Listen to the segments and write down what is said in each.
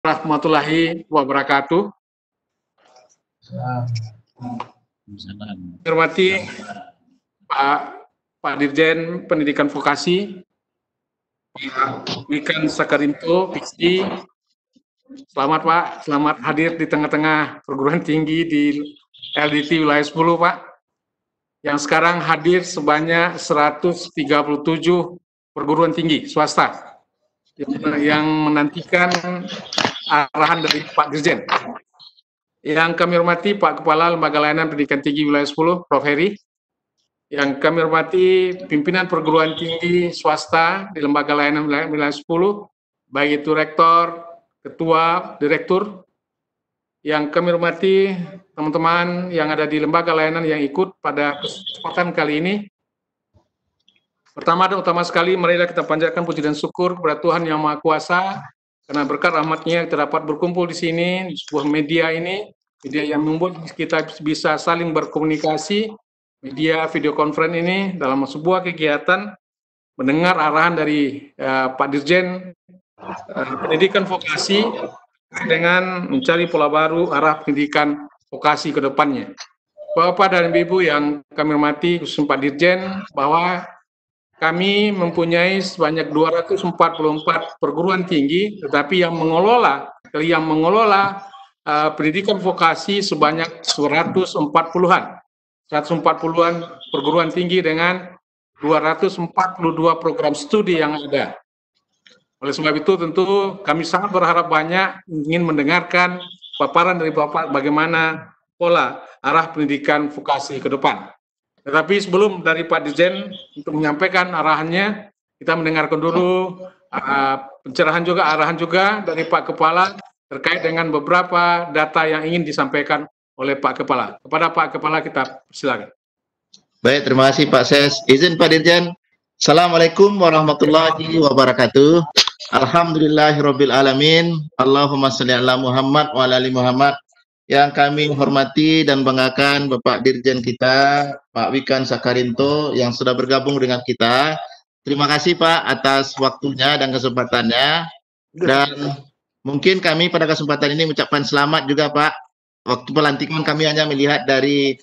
warahmatullahi wabarakatuh. Hormati Pak Dirjen Pendidikan Vokasi, Pak Wikan Sakarinto, PhD. Selamat Pak, selamat hadir di tengah-tengah perguruan tinggi di LDT wilayah 10 Pak, yang sekarang hadir sebanyak 137 perguruan tinggi swasta yang menantikan arahan dari Pak Dirjen. Yang kami hormati Pak Kepala Lembaga Layanan Pendidikan Tinggi Wilayah 10, Prof. Heri. Yang kami hormati pimpinan perguruan tinggi swasta di Lembaga Layanan Wilayah 10, baik itu rektor, ketua, direktur. Yang kami hormati teman-teman yang ada di lembaga layanan yang ikut pada kesempatan kali ini. Pertama dan utama sekali, marilah kita panjatkan puji dan syukur kepada Tuhan Yang Maha Kuasa, karena berkat rahmat-Nya kita dapat berkumpul di sini, di sebuah media ini, media yang membuat kita bisa saling berkomunikasi, media video conference ini dalam sebuah kegiatan mendengar arahan dari Pak Dirjen Pendidikan Vokasi dengan mencari pola baru arah pendidikan vokasi ke depannya. Bapak dan Ibu yang kami hormati, khususnya Pak Dirjen, bahwa kami mempunyai sebanyak 244 perguruan tinggi, tetapi yang mengelola pendidikan vokasi sebanyak 140-an. 140-an perguruan tinggi dengan 242 program studi yang ada. Oleh sebab itu tentu kami sangat berharap banyak ingin mendengarkan paparan dari Bapak bagaimana pola arah pendidikan vokasi ke depan. Tetapi sebelum dari Pak Dirjen untuk menyampaikan arahannya, kita mendengarkan dulu pencerahan juga, arahan juga dari Pak Kepala terkait dengan beberapa data yang ingin disampaikan oleh Pak Kepala. Kepada Pak Kepala kita silakan. Baik, terima kasih Pak Ses. Izin Pak Dirjen. Assalamualaikum warahmatullahi wabarakatuh. Alhamdulillahirabbil alamin. Allahumma shalli ala Muhammad wa ala ali Muhammad. Yang kami hormati dan banggakan Bapak Dirjen kita, Pak Wikan Sakarinto, yang sudah bergabung dengan kita. Terima kasih Pak atas waktunya dan kesempatannya. Dan mungkin kami pada kesempatan ini mengucapkan selamat juga Pak. Waktu pelantikan kami hanya melihat dari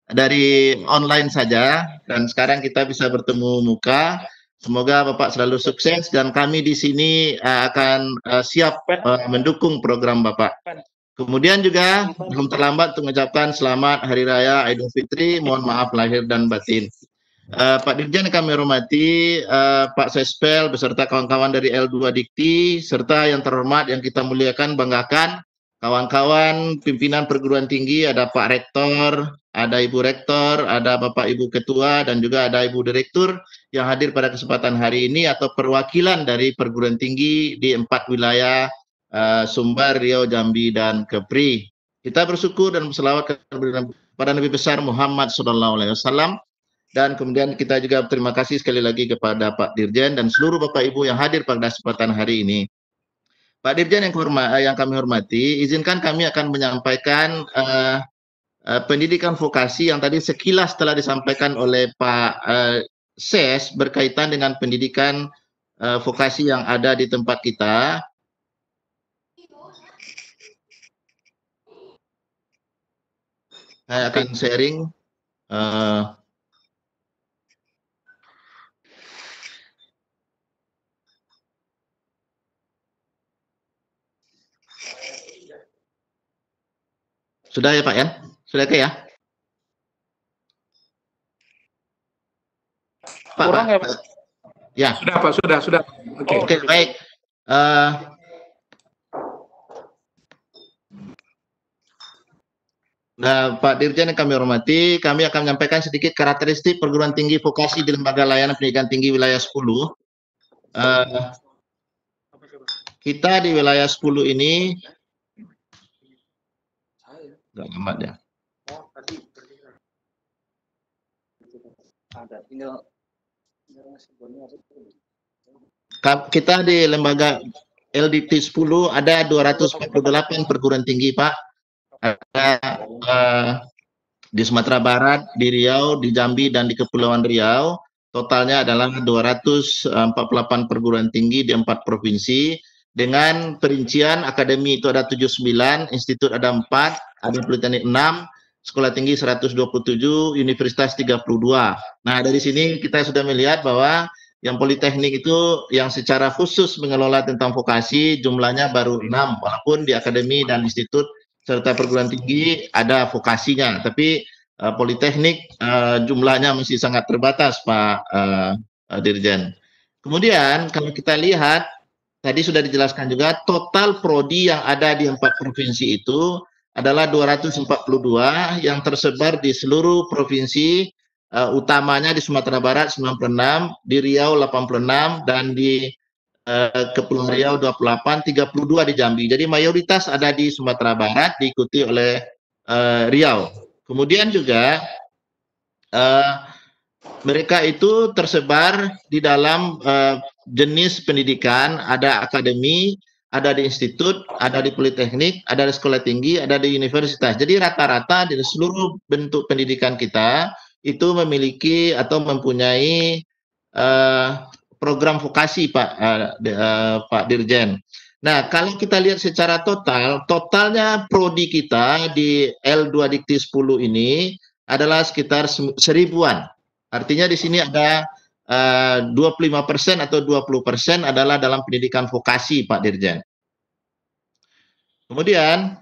online saja, dan sekarang kita bisa bertemu muka. Semoga Bapak selalu sukses dan kami di sini akan siap mendukung program Bapak. Kemudian juga belum terlambat untuk mengucapkan selamat Hari Raya Idul Fitri, mohon maaf lahir dan batin. Pak Dirjen yang kami hormati, Pak Sespel beserta kawan-kawan dari L2 Dikti, serta yang terhormat yang kita muliakan, banggakan, kawan-kawan pimpinan perguruan tinggi, ada Pak Rektor, ada Ibu Rektor, ada Bapak Ibu Ketua, dan juga ada Ibu Direktur yang hadir pada kesempatan hari ini atau perwakilan dari perguruan tinggi di 4 wilayah Sumbar, Riau, Jambi, dan Kepri. Kita bersyukur dan berselawat kepada Nabi besar Muhammad SAW. Dan kemudian kita juga berterima kasih sekali lagi kepada Pak Dirjen dan seluruh Bapak Ibu yang hadir pada kesempatan hari ini. Pak Dirjen yang kami hormati, izinkan kami akan menyampaikan pendidikan vokasi yang tadi sekilas telah disampaikan oleh Pak Ses berkaitan dengan pendidikan vokasi yang ada di tempat kita. Saya akan sharing. Sudah ya Pak ya? Sudah ya? Pak, Kurang ya Pak? Ya. Sudah Pak, sudah. Oke, baik. Nah, Pak Dirjen yang kami hormati, kami akan menyampaikan sedikit karakteristik perguruan tinggi vokasi di Lembaga Layanan Pendidikan Tinggi Wilayah 10. Kita di wilayah 10 ini, nggak amat ya. Kita di lembaga LDT 10 ada 248 perguruan tinggi Pak. Ada di Sumatera Barat, di Riau, di Jambi, dan di Kepulauan Riau. Totalnya adalah 248 perguruan tinggi di 4 provinsi. dengan perincian akademi itu ada 79, institut ada 4, ada politeknik 6, sekolah tinggi 127, universitas 32. Nah, dari sini kita sudah melihat bahwa yang politeknik itu yang secara khusus mengelola tentang vokasi jumlahnya baru 6, walaupun di akademi dan institut serta perguruan tinggi ada vokasinya, tapi politeknik jumlahnya masih sangat terbatas, Pak Dirjen. Kemudian kalau kita lihat, tadi sudah dijelaskan juga, total prodi yang ada di 4 provinsi itu adalah 242 yang tersebar di seluruh provinsi, utamanya di Sumatera Barat 96, di Riau 86, dan di Kepulauan Riau 28, 32 di Jambi. Jadi mayoritas ada di Sumatera Barat, diikuti oleh Riau. Kemudian juga mereka itu tersebar di dalam jenis pendidikan, ada akademi, ada di institut, ada di politeknik, ada di sekolah tinggi, ada di universitas. Jadi rata-rata di seluruh bentuk pendidikan kita itu memiliki atau mempunyai program vokasi, Pak Dirjen. Nah, kalau kita lihat secara totalnya prodi kita di L2 Dikti 10 ini adalah sekitar 1000-an. Artinya di sini ada 25% atau 20% adalah dalam pendidikan vokasi, Pak Dirjen. Kemudian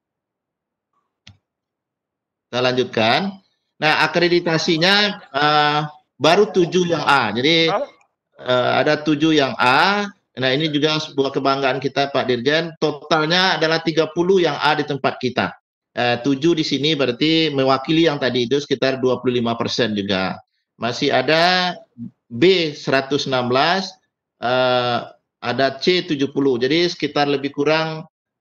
kita lanjutkan. Nah, akreditasinya baru 7 yang A. Jadi ada 7 yang A. Nah, ini juga sebuah kebanggaan kita, Pak Dirjen. Totalnya adalah 30 yang A di tempat kita. 7 di sini berarti mewakili yang tadi itu sekitar 25% juga. Masih ada B 116, ada C 70. Jadi sekitar lebih kurang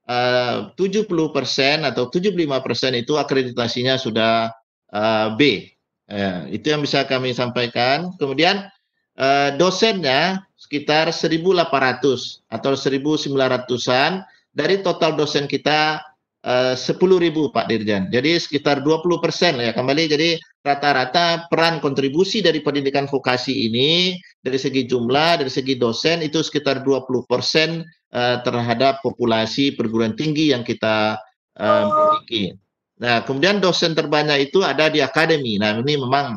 70% atau 75% itu akreditasinya sudah B. Itu yang bisa kami sampaikan. Kemudian dosennya sekitar 1.800 atau 1.900-an dari total dosen kita 10.000, Pak Dirjen. Jadi sekitar 20% ya kembali. Jadi rata-rata peran kontribusi dari pendidikan vokasi ini dari segi jumlah, dari segi dosen itu sekitar 20% terhadap populasi perguruan tinggi yang kita miliki. Nah, kemudian dosen terbanyak itu ada di akademi. Nah, ini memang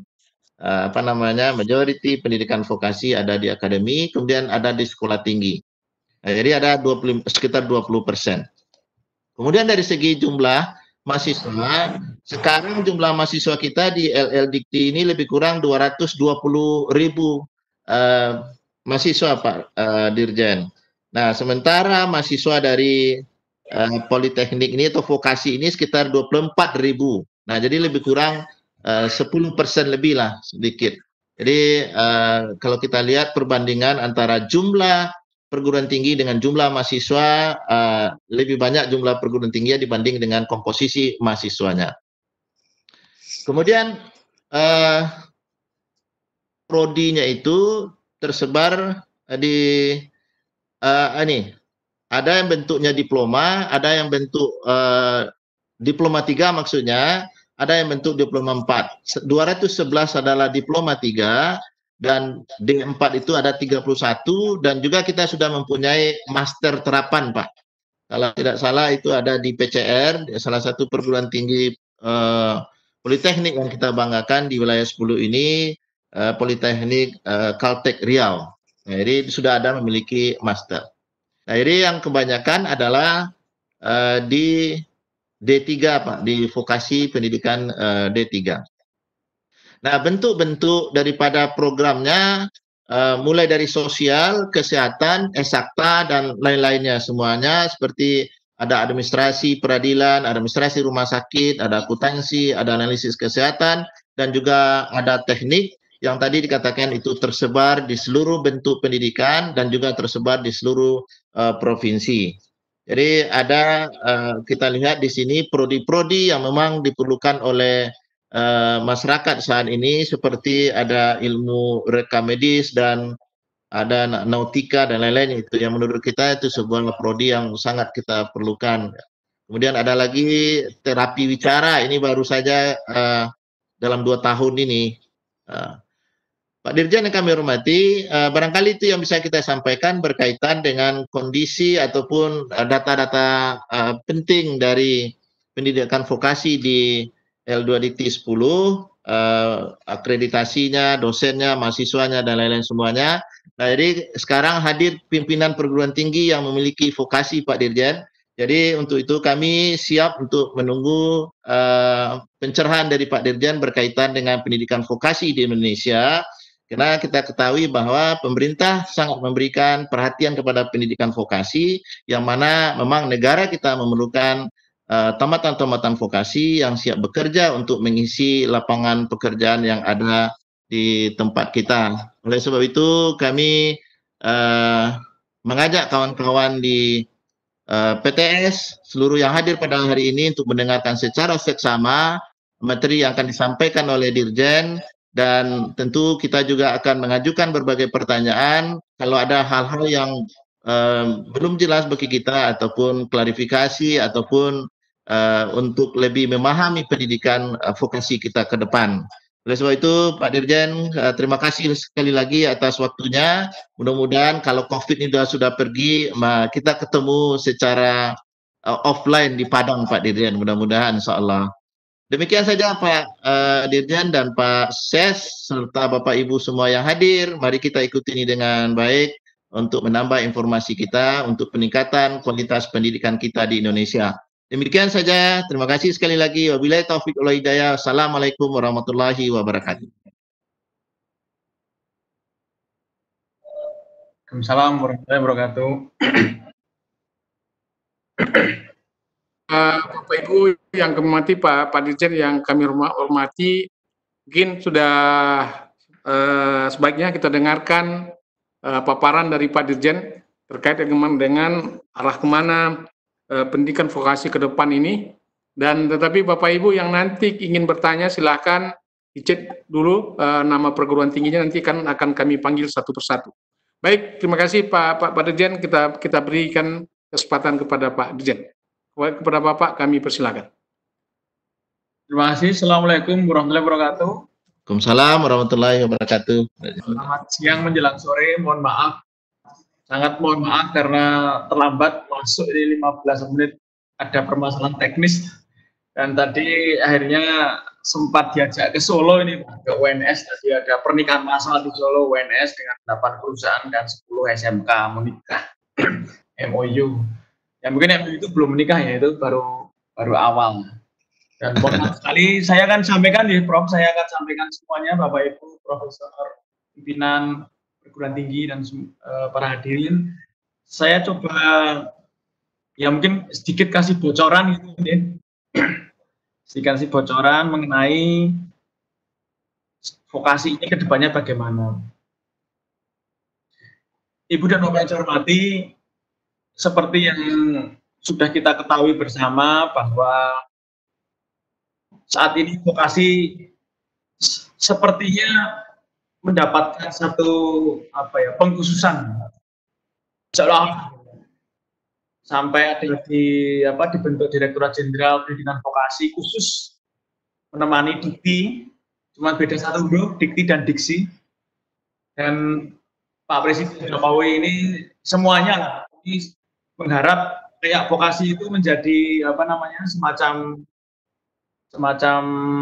majority pendidikan vokasi ada di akademi, kemudian ada di sekolah tinggi. Nah, jadi ada sekitar 20%. Kemudian dari segi jumlah mahasiswa, sekarang jumlah mahasiswa kita di LL Dikti ini lebih kurang 220.000 mahasiswa, Pak Dirjen. Nah, sementara mahasiswa dari politeknik ini atau vokasi ini sekitar 24.000. Nah, jadi lebih kurang 10% lebih lah sedikit. Jadi kalau kita lihat perbandingan antara jumlah perguruan tinggi dengan jumlah mahasiswa, lebih banyak jumlah perguruan tinggi dibanding dengan komposisi mahasiswanya. Kemudian prodinya itu tersebar di ini ada yang bentuknya diploma, ada yang bentuk diploma 3 maksudnya, ada yang bentuk diploma 4. 211 adalah diploma 3 dan D4 itu ada 31 dan juga kita sudah mempunyai master terapan, Pak. Kalau tidak salah itu ada di PCR, salah satu perguruan tinggi politeknik yang kita banggakan di wilayah 10 ini, Politeknik Caltech Riau. Nah, jadi sudah ada memiliki master. Nah, ini yang kebanyakan adalah di D3, Pak, di vokasi pendidikan D3. Nah, bentuk-bentuk daripada programnya mulai dari sosial, kesehatan, eksakta, dan lain-lainnya semuanya seperti ada administrasi peradilan, administrasi rumah sakit, ada akuntansi, ada analisis kesehatan, dan juga ada teknik yang tadi dikatakan itu tersebar di seluruh bentuk pendidikan dan juga tersebar di seluruh provinsi. Jadi ada kita lihat di sini prodi-prodi yang memang diperlukan oleh masyarakat saat ini seperti ada ilmu reka medis dan ada nautika dan lain-lain, itu yang menurut kita itu sebuah prodi yang sangat kita perlukan. Kemudian ada lagi terapi wicara, ini baru saja dalam 2 tahun ini. Pak Dirjen yang kami hormati, barangkali itu yang bisa kita sampaikan berkaitan dengan kondisi ataupun data-data penting dari pendidikan vokasi di L2 Dikti 10, akreditasinya, dosennya, mahasiswanya, dan lain-lain semuanya. Nah, jadi sekarang hadir pimpinan perguruan tinggi yang memiliki vokasi, Pak Dirjen. Jadi untuk itu kami siap untuk menunggu pencerahan dari Pak Dirjen berkaitan dengan pendidikan vokasi di Indonesia. Karena kita ketahui bahwa pemerintah sangat memberikan perhatian kepada pendidikan vokasi, yang mana memang negara kita memerlukan tamatan-tamatan vokasi yang siap bekerja untuk mengisi lapangan pekerjaan yang ada di tempat kita. Oleh sebab itu kami mengajak kawan-kawan di PTS, seluruh yang hadir pada hari ini untuk mendengarkan secara seksama materi yang akan disampaikan oleh Dirjen. Dan tentu kita juga akan mengajukan berbagai pertanyaan kalau ada hal-hal yang belum jelas bagi kita, ataupun klarifikasi, ataupun untuk lebih memahami pendidikan vokasi kita ke depan. Oleh sebab itu, Pak Dirjen, terima kasih sekali lagi atas waktunya. Mudah-mudahan kalau COVID ini sudah pergi, kita ketemu secara offline di Padang, Pak Dirjen. Mudah-mudahan, insya Allah. Demikian saja Pak Dirjen dan Pak Ses serta Bapak Ibu semua yang hadir. Mari kita ikuti ini dengan baik untuk menambah informasi kita untuk peningkatan kualitas pendidikan kita di Indonesia. Demikian saja. Terima kasih sekali lagi. Wabillahi taufiq wal hidayah. Assalamualaikum warahmatullahi wabarakatuh. Waalaikumsalam warahmatullahi wabarakatuh. Bapak Ibu yang kami hormati, Pak Dirjen yang kami hormati, mungkin sudah sebaiknya kita dengarkan paparan dari Pak Dirjen terkait dengan arah kemana pendidikan vokasi ke depan ini. Dan tetapi Bapak Ibu yang nanti ingin bertanya silahkan dicek dulu nama perguruan tingginya, nanti akan kami panggil satu persatu. Baik, terima kasih Pak Dirjen, kita berikan kesempatan kepada Pak Dirjen. Kepada Bapak kami persilakan. Terima kasih. Assalamualaikum warahmatullahi wabarakatuh. Waalaikumsalam warahmatullahi wabarakatuh. Selamat siang menjelang sore. Mohon maaf. Sangat mohon maaf karena terlambat masuk di 15 menit, ada permasalahan teknis. Dan tadi akhirnya sempat diajak ke Solo ini, ke UNS. Tadi ada pernikahan massal di Solo UNS dengan 8 perusahaan dan 10 SMK menikah. MOU. Ya mungkin MOU itu belum menikah ya, itu baru awal. Dan mohon sekali saya akan sampaikan ya Prof, saya akan sampaikan semuanya Bapak Ibu, Profesor, pimpinan perguruan tinggi dan para hadirin. Saya coba ya mungkin sedikit kasih bocoran gitu ya. Sedikit kasih bocoran mengenai vokasi ini ke depannya bagaimana. Ibu dan Bapak yang saya hormati, seperti yang sudah kita ketahui bersama bahwa saat ini vokasi sepertinya mendapatkan satu pengkhususan, seolah sampai ada dibentuk Direktorat Jenderal Pendidikan Vokasi khusus menemani dikti, cuma beda satu huruf, dikti dan diksi. Dan Pak Presiden Jokowi ini semuanya ini mengharap kayak vokasi itu menjadi semacam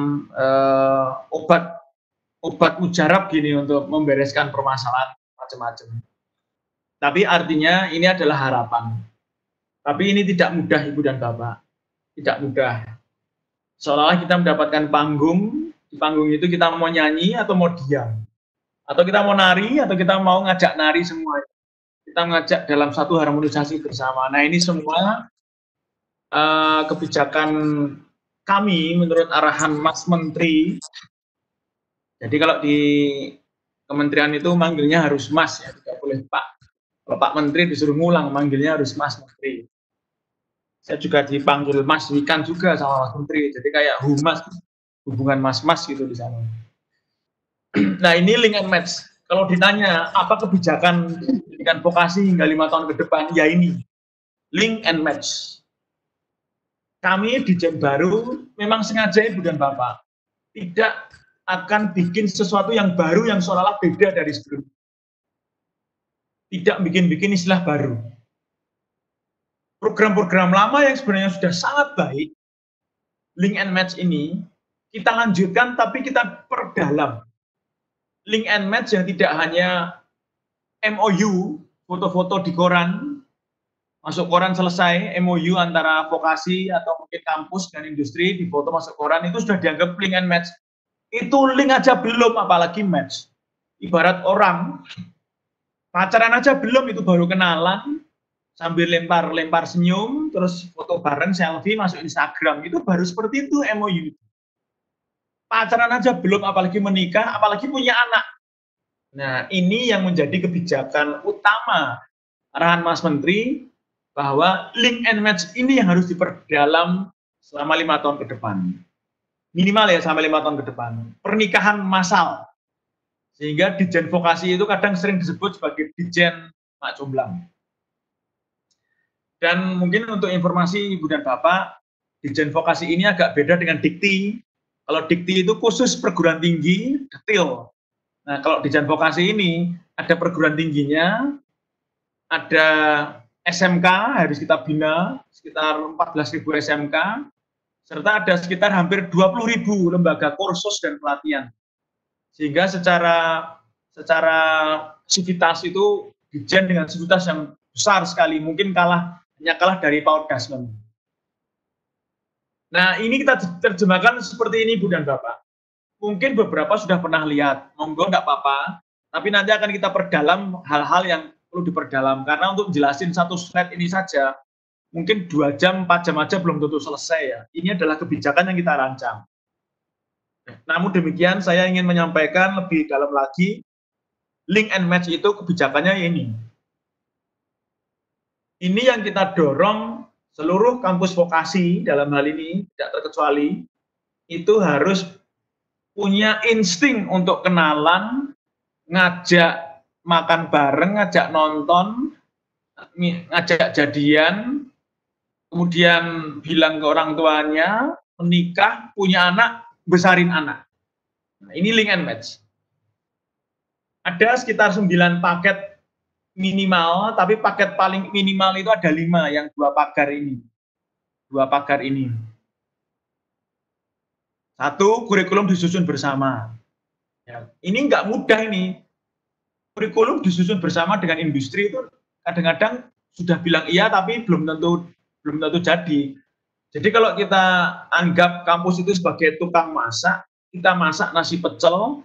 obat mujarab gini untuk membereskan permasalahan macam-macam. Tapi artinya ini adalah harapan. Tapi ini tidak mudah Ibu dan Bapak, tidak mudah. Seolah-olah kita mendapatkan panggung, di panggung itu kita mau nyanyi atau mau diam, atau kita mau nari atau kita mau ngajak nari semuanya. Kita mengajak dalam satu harmonisasi bersama. Nah ini semua kebijakan kami menurut arahan Mas Menteri. Jadi kalau di kementerian itu manggilnya harus Mas, ya tidak boleh Pak. Kalau Pak Menteri disuruh ngulang, manggilnya harus Mas Menteri. Saya juga dipanggil Mas Wikan juga sama Mas Menteri. Jadi kayak humas, hubungan mas-mas gitu di sana. Nah ini link and match. Kalau ditanya apa kebijakan pendidikan vokasi hingga 5 tahun ke depan, ya ini link and match. Kami di Jen Baru memang sengaja Ibu dan Bapak tidak akan bikin sesuatu yang baru yang seolah-olah beda dari sebelumnya. Tidak bikin-bikin istilah baru. Program-program lama yang sebenarnya sudah sangat baik, link and match ini, kita lanjutkan tapi kita perdalam. Link and match yang tidak hanya MOU, foto-foto di koran, masuk koran selesai, MOU antara vokasi atau mungkin kampus dan industri, di foto masuk koran, itu sudah dianggap link and match. Itu link aja belum, apalagi match. Ibarat orang, pacaran aja belum, itu baru kenalan, sambil lempar-lempar senyum, terus foto bareng, selfie, masuk Instagram, itu baru seperti itu MOU. Pacaran aja belum, apalagi menikah, apalagi punya anak. Nah, ini yang menjadi kebijakan utama arahan Mas Menteri, bahwa link and match ini yang harus diperdalam selama 5 tahun ke depan. Minimal ya sampai 5 tahun ke depan. Pernikahan massal. Sehingga Dijen Vokasi itu kadang sering disebut sebagai Dijen Mak Jomblang. Dan mungkin untuk informasi Ibu dan Bapak, Dijen Vokasi ini agak beda dengan Dikti. Kalau Dikti itu khusus perguruan tinggi, detail. Nah, kalau Dijen Vokasi ini ada perguruan tingginya, ada SMK, harus kita bina, sekitar 14.000 SMK, serta ada sekitar hampir 20.000 lembaga kursus dan pelatihan. Sehingga secara sivitas itu Dijen dengan sivitas yang besar sekali, mungkin hanya kalah dari PAUD memang. Nah, ini kita terjemahkan seperti ini, Bu dan Bapak. Mungkin beberapa sudah pernah lihat, monggo nggak apa-apa, tapi nanti akan kita perdalam hal-hal yang perlu diperdalam, karena untuk jelasin satu slide ini saja, mungkin 2 jam, 4 jam aja belum tentu selesai ya. Ini adalah kebijakan yang kita rancang. Namun demikian, saya ingin menyampaikan lebih dalam lagi, link and match itu kebijakannya ini. Ini yang kita dorong seluruh kampus vokasi dalam hal ini, tidak terkecuali, itu harus punya insting untuk kenalan, ngajak makan bareng, ngajak nonton, ngajak jadian, kemudian bilang ke orang tuanya, menikah, punya anak, besarin anak. Nah, ini link and match. Ada sekitar 9 paket minimal, tapi paket paling minimal itu ada 5, yang 2 pagar ini. 2 pagar ini. 1, kurikulum disusun bersama. Ya, ini nggak mudah ini. Kurikulum disusun bersama dengan industri itu kadang-kadang sudah bilang iya, tapi belum tentu jadi. Jadi kalau kita anggap kampus itu sebagai tukang masak, kita masak nasi pecel,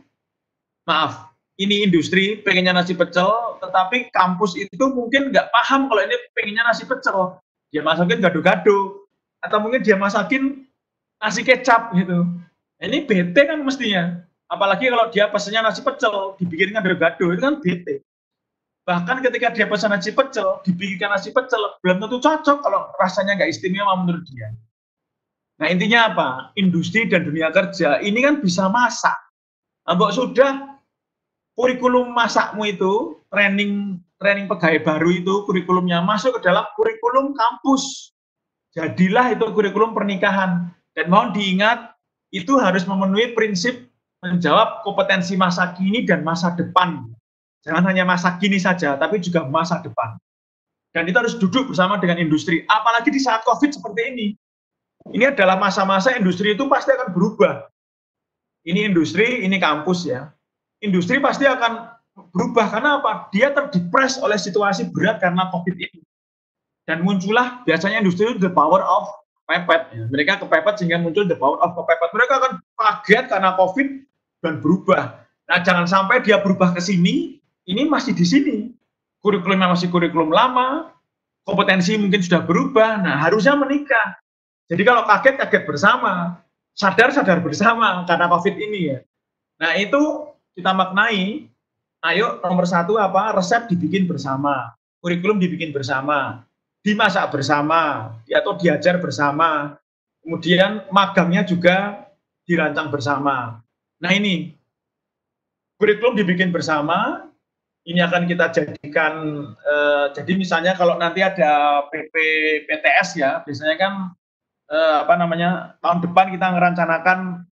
maaf, ini industri pengennya nasi pecel, tetapi kampus itu mungkin nggak paham kalau ini pengennya nasi pecel. Dia masakin gado-gado, atau mungkin dia masakin nasi kecap gitu. Ini bete kan mestinya. Apalagi kalau dia pesennya nasi pecel, dibikinkan gado-gado, itu kan bete. Bahkan ketika dia pesan nasi pecel, dibikinkan nasi pecel, belum tentu cocok kalau rasanya nggak istimewa menurut dia. Nah, intinya apa? Industri dan dunia kerja ini kan bisa masak. Mbok sudah kurikulum masakmu itu, training pegawai baru itu, kurikulumnya masuk ke dalam kurikulum kampus. Jadilah itu kurikulum pernikahan. Dan mohon diingat, itu harus memenuhi prinsip menjawab kompetensi masa kini dan masa depan. Jangan hanya masa kini saja, tapi juga masa depan. Dan itu harus duduk bersama dengan industri. Apalagi di saat COVID seperti ini. Ini adalah masa-masa industri itu pasti akan berubah. Ini industri, ini kampus ya. Industri pasti akan berubah. Karena apa? Dia terdepres oleh situasi berat karena COVID ini. Dan muncullah biasanya industri itu the power of kepepet. Mereka kepepet sehingga muncul the power of kepepet. Mereka akan kaget karena COVID dan berubah. Nah, jangan sampai dia berubah ke sini, ini masih di sini. Kurikulumnya masih kurikulum lama, kompetensi mungkin sudah berubah, nah harusnya menikah. Jadi kalau kaget bersama, sadar bersama karena COVID ini ya. Nah itu kita maknai, ayo nomor 1 apa, resep dibikin bersama, kurikulum dibikin bersama, dimasak bersama, atau diajar bersama, kemudian magangnya juga dirancang bersama. Nah ini, kurikulum dibikin bersama, ini akan kita jadikan, jadi misalnya kalau nanti ada PTS ya, biasanya kan tahun depan kita merencanakan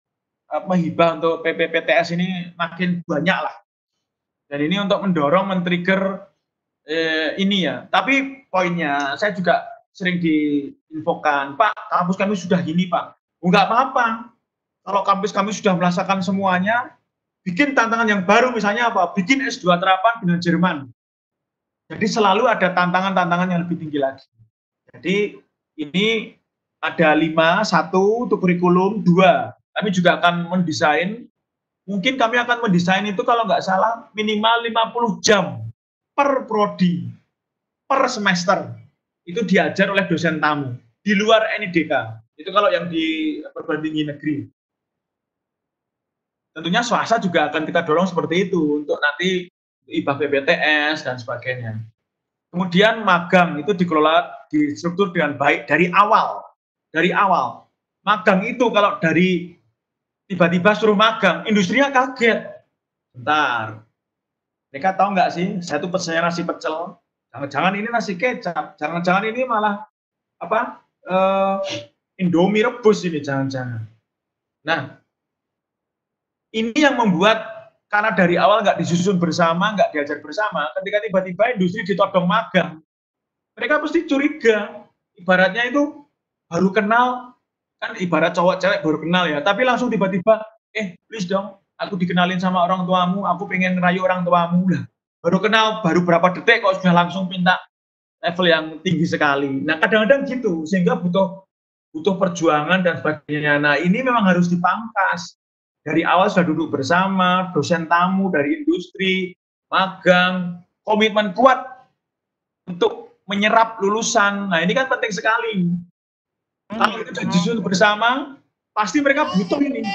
menghibah untuk PPPTS ini makin banyak lah. Dan ini untuk mendorong, men-trigger ini ya. Tapi poinnya, saya juga sering diinfokan, Pak, kampus kami sudah gini, Pak. Enggak apa-apa. Kalau kampus kami sudah merasakan semuanya, bikin tantangan yang baru, misalnya apa? Bikin S2 terapan dengan Jerman. Jadi selalu ada tantangan-tantangan yang lebih tinggi lagi. Jadi ini ada 5, 1 untuk kurikulum, 2. Kami juga akan mendesain, mungkin kami akan mendesain itu kalau nggak salah minimal 50 jam per prodi, per semester. Itu diajar oleh dosen tamu, di luar NIDK. Itu kalau yang di perguruan tinggi negeri. Tentunya swasta juga akan kita dorong seperti itu untuk nanti IBA PPTS dan sebagainya. Kemudian magang itu dikelola, distruktur dengan baik dari awal. Dari awal. Magang itu kalau dari tiba-tiba suruh magang, industrinya kaget. Bentar. Mereka tahu nggak sih, saya tuh pesennya nasi pecel. Jangan-jangan ini nasi kecap. Jangan-jangan ini malah apa? Indomie rebus ini, jangan-jangan. Nah, ini yang membuat, karena dari awal nggak disusun bersama, nggak diajar bersama, ketika tiba-tiba industri ditodong magang, mereka pasti curiga. Ibaratnya itu baru kenal, kan ibarat cowok cewek baru kenal ya, tapi langsung tiba-tiba, please dong, aku dikenalin sama orang tuamu, aku pengen ngerayu orang tuamu lah. Baru kenal, baru berapa detik kok sudah langsung minta level yang tinggi sekali. Nah kadang-kadang gitu, sehingga butuh perjuangan dan sebagainya. Nah ini memang harus dipangkas. Dari awal sudah duduk bersama, dosen tamu dari industri, magang, komitmen kuat untuk menyerap lulusan. Nah ini kan penting sekali. Kalau itu disusun bersama, pasti mereka butuh ini.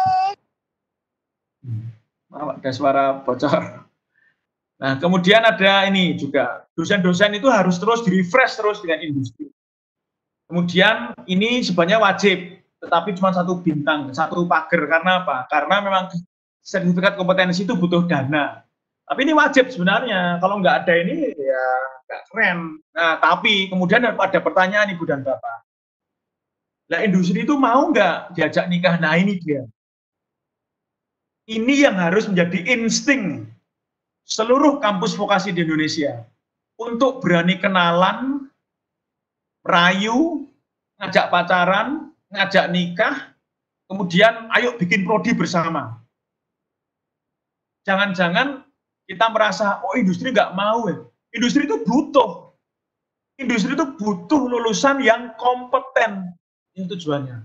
Ada suara bocor. Nah kemudian ada ini juga, dosen-dosen itu harus terus di-refresh terus dengan industri. Kemudian ini sebenarnya wajib, tetapi cuma 1 bintang, 1 pagar. Karena apa? Karena memang sertifikat kompetensi itu butuh dana. Tapi ini wajib sebenarnya. Kalau nggak ada ini ya nggak keren. Nah, tapi kemudian ada pertanyaan Ibu dan Bapak. Nah, industri itu mau nggak diajak nikah? Nah, ini dia. Ini yang harus menjadi insting seluruh kampus vokasi di Indonesia untuk berani kenalan, merayu, ngajak pacaran, ngajak nikah, kemudian ayo bikin prodi bersama. Jangan-jangan kita merasa, oh industri nggak mau ya. Industri itu butuh. Industri itu butuh lulusan yang kompeten. Ini tujuannya.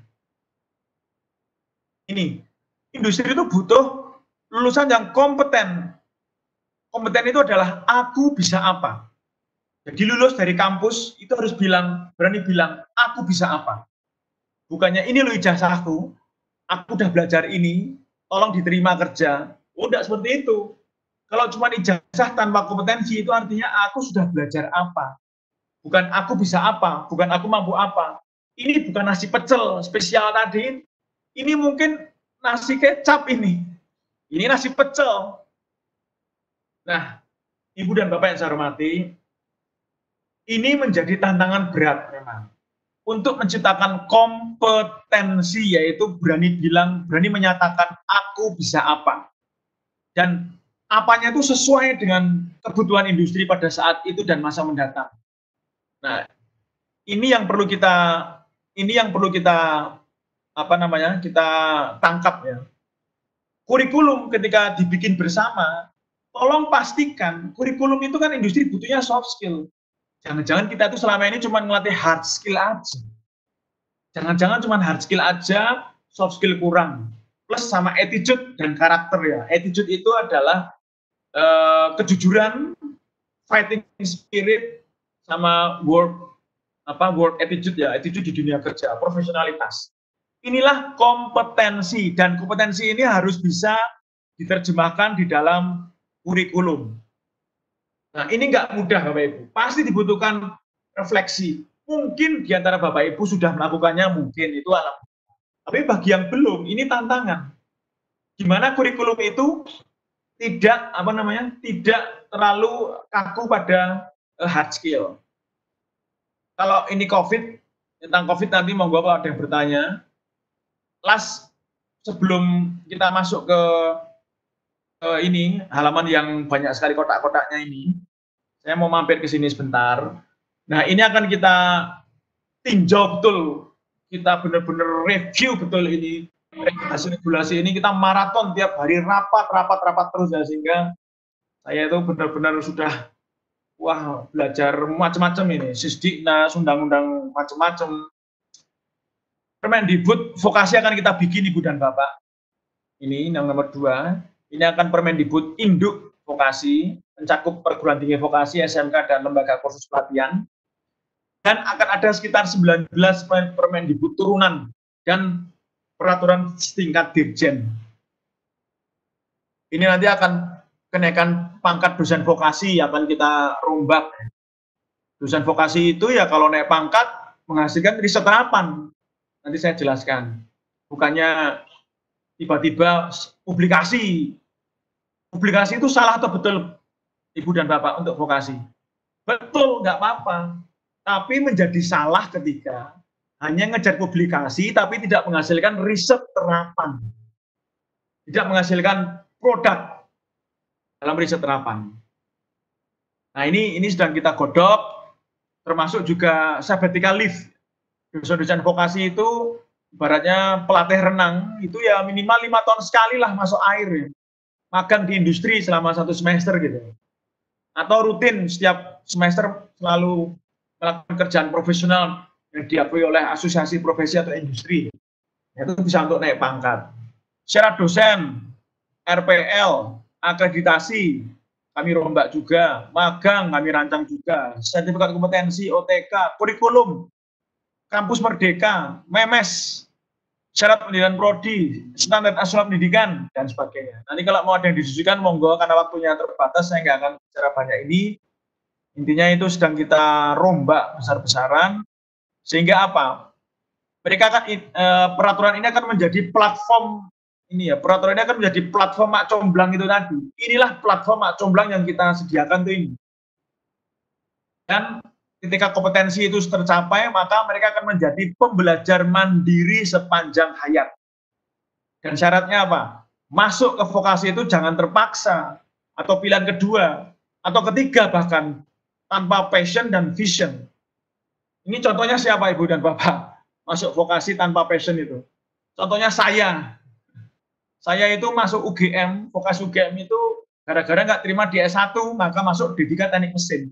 Ini, industri itu butuh lulusan yang kompeten. Kompeten itu adalah aku bisa apa. Jadi lulus dari kampus itu harus berani bilang, aku bisa apa. Bukannya ini loh ijazahku, aku udah belajar ini, tolong diterima kerja. Oh, enggak seperti itu. Kalau cuma ijazah tanpa kompetensi, itu artinya aku sudah belajar apa. Bukan aku bisa apa, bukan aku mampu apa. Ini bukan nasi pecel spesial tadi, ini mungkin nasi kecap ini. Ini nasi pecel. Nah, Ibu dan Bapak yang saya hormati, ini menjadi tantangan berat memang. Untuk menciptakan kompetensi, yaitu berani bilang, berani menyatakan aku bisa apa. Dan apanya itu sesuai dengan kebutuhan industri pada saat itu dan masa mendatang. Nah, ini yang perlu kita kita tangkap ya. Kurikulum ketika dibikin bersama, tolong pastikan kurikulum itu kan industri butuhnya soft skill. Jangan-jangan kita itu selama ini cuma ngelatih hard skill aja. Jangan-jangan cuma hard skill aja, soft skill kurang. Plus sama attitude dan karakter ya. Attitude itu adalah kejujuran, fighting spirit, sama work attitude ya, attitude di dunia kerja, profesionalitas. Inilah kompetensi, dan kompetensi ini harus bisa diterjemahkan di dalam kurikulum. Nah, ini nggak mudah Bapak Ibu, pasti dibutuhkan refleksi. Mungkin di antara Bapak Ibu sudah melakukannya, mungkin itu alhamdulillah. Tapi bagi yang belum, ini tantangan. Gimana kurikulum itu tidak terlalu kaku pada hard skill. Kalau ini COVID, tentang COVID nanti monggo kalau ada yang bertanya. Last sebelum kita masuk ke ini halaman yang banyak sekali kotak-kotaknya ini, saya mau mampir ke sini sebentar. Nah, ini akan kita tinjau betul, kita benar-benar review betul ini regulasi ini, kita maraton tiap hari, rapat terus ya, sehingga saya itu benar-benar sudah wah belajar macam-macam ini, Sisdiknas, undang-undang macam-macam. Permendikbud vokasi akan kita bikin Ibu dan Bapak. Ini yang nomor 2. Ini akan Permendikbud induk vokasi, mencakup perguruan tinggi vokasi, SMK dan lembaga kursus pelatihan. Dan akan ada sekitar 19 Permendikbud turunan dan peraturan setingkat dirjen. Ini nanti akan kenaikan pangkat dosen vokasi akan kita rombak. Dosen vokasi itu ya kalau naik pangkat menghasilkan riset terapan. Nanti saya jelaskan. Bukannya tiba-tiba publikasi. Publikasi itu salah atau betul, Ibu dan Bapak, untuk vokasi? Betul, nggak apa-apa. Tapi menjadi salah ketika hanya ngejar publikasi tapi tidak menghasilkan riset terapan. Tidak menghasilkan produk dalam riset terapan. Nah, ini sedang kita godok, termasuk juga sabbatical leave. Dosen-dosen vokasi itu ibaratnya pelatih renang, itu ya minimal 5 tahun sekali lah masuk air ya. Magang di industri selama 1 semester gitu. Atau rutin setiap semester selalu melakukan kerjaan profesional yang diakui oleh asosiasi profesi atau industri. Itu bisa untuk naik pangkat. Syarat dosen, RPL, akreditasi, kami rombak juga, magang kami rancang juga, sertifikat kompetensi, OTK, kurikulum, kampus merdeka, memes, syarat pendidikan prodi, standar nasional pendidikan, dan sebagainya. Nanti kalau mau ada yang didiskusikan, monggo, karena waktunya terbatas, saya nggak akan bicara banyak ini. Intinya itu sedang kita rombak besar-besaran, sehingga apa? Mereka akan peraturan ini akan menjadi platform ini ya, peraturan ini akan menjadi platform mak comblang itu tadi. Inilah platform mak comblang yang kita sediakan tuh ini. Dan ketika kompetensi itu tercapai, maka mereka akan menjadi pembelajar mandiri sepanjang hayat. Dan syaratnya apa? Masuk ke vokasi itu jangan terpaksa, atau pilihan kedua, atau ketiga bahkan, tanpa passion dan vision. Ini contohnya siapa Ibu dan Bapak? Masuk vokasi tanpa passion itu. Contohnya saya. Saya itu masuk UGM, vokasi UGM itu gara-gara nggak terima di S1, maka masuk D3 teknik mesin.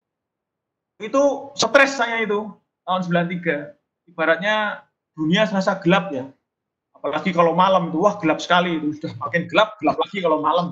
Itu stres saya itu, tahun 93. Ibaratnya dunia serasa gelap ya. Apalagi kalau malam itu, wah gelap sekali itu. Sudah makin gelap lagi kalau malam.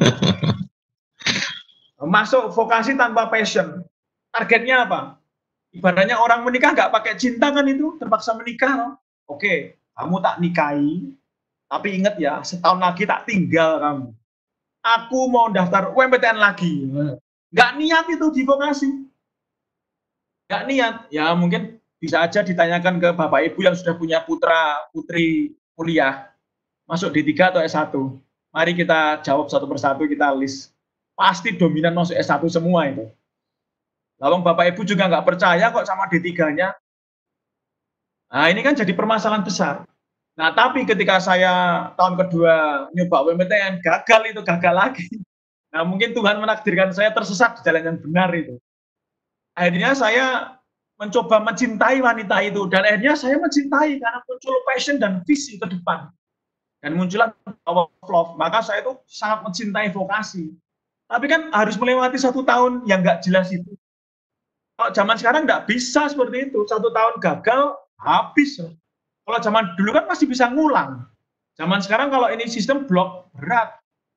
Masuk vokasi tanpa passion. Targetnya apa? Ibaratnya orang menikah nggak pakai cinta kan itu, terpaksa menikah. Oke, kamu tak nikahi, tapi ingat ya, setahun lagi tak tinggal kamu. Aku mau daftar UMPTN lagi. Nggak niat itu di vokasi. Nggak niat. Ya mungkin bisa aja ditanyakan ke Bapak Ibu yang sudah punya putra putri kuliah. Masuk D3 atau S1. Mari kita jawab satu persatu, kita list. Pasti dominan masuk S1 semua itu. Lawang Bapak Ibu juga nggak percaya kok sama D3-nya. Nah ini kan jadi permasalahan besar. Nah tapi ketika saya tahun kedua nyoba UMPTN, gagal lagi. Nah mungkin Tuhan menakdirkan saya tersesat di jalan yang benar itu. Akhirnya saya mencoba mencintai wanita itu. Dan akhirnya saya mencintai karena muncul passion dan visi ke depan. Dan muncullah power of love. Maka saya itu sangat mencintai vokasi. Tapi kan harus melewati 1 tahun yang nggak jelas itu. Kalau zaman sekarang nggak bisa seperti itu. 1 tahun gagal, habis. Kalau zaman dulu kan masih bisa ngulang. Zaman sekarang kalau ini sistem blok, berat.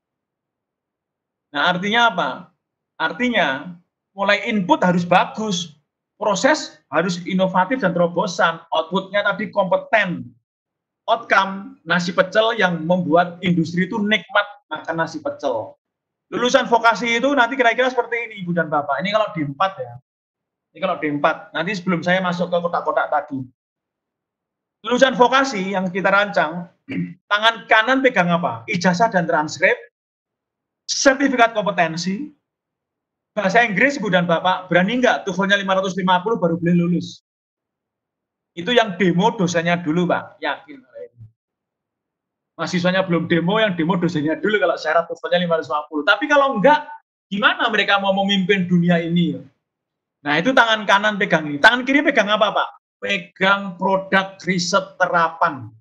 Nah artinya apa? Artinya mulai input harus bagus. Proses harus inovatif dan terobosan. Outputnya tadi kompeten. Outcome, nasi pecel yang membuat industri itu nikmat makan nasi pecel. Lulusan vokasi itu nanti kira-kira seperti ini Ibu dan Bapak. Ini kalau D4 ya. Ini kalau D4. Nanti sebelum saya masuk ke kotak-kotak tadi. Lulusan vokasi yang kita rancang, tangan kanan pegang apa? Ijazah dan transkrip, sertifikat kompetensi, bahasa Inggris Ibu dan Bapak, berani nggak TOEFL-nya 550 baru boleh lulus? Itu yang demo dosanya dulu Pak, yakin. mahasiswanya belum demo, yang demo dosennya dulu kalau syarat TOEFL-nya 550. Tapi kalau enggak, gimana mereka mau memimpin dunia ini? Nah, itu tangan kanan pegang ini. Tangan kiri pegang apa, Pak? Pegang produk riset terapan.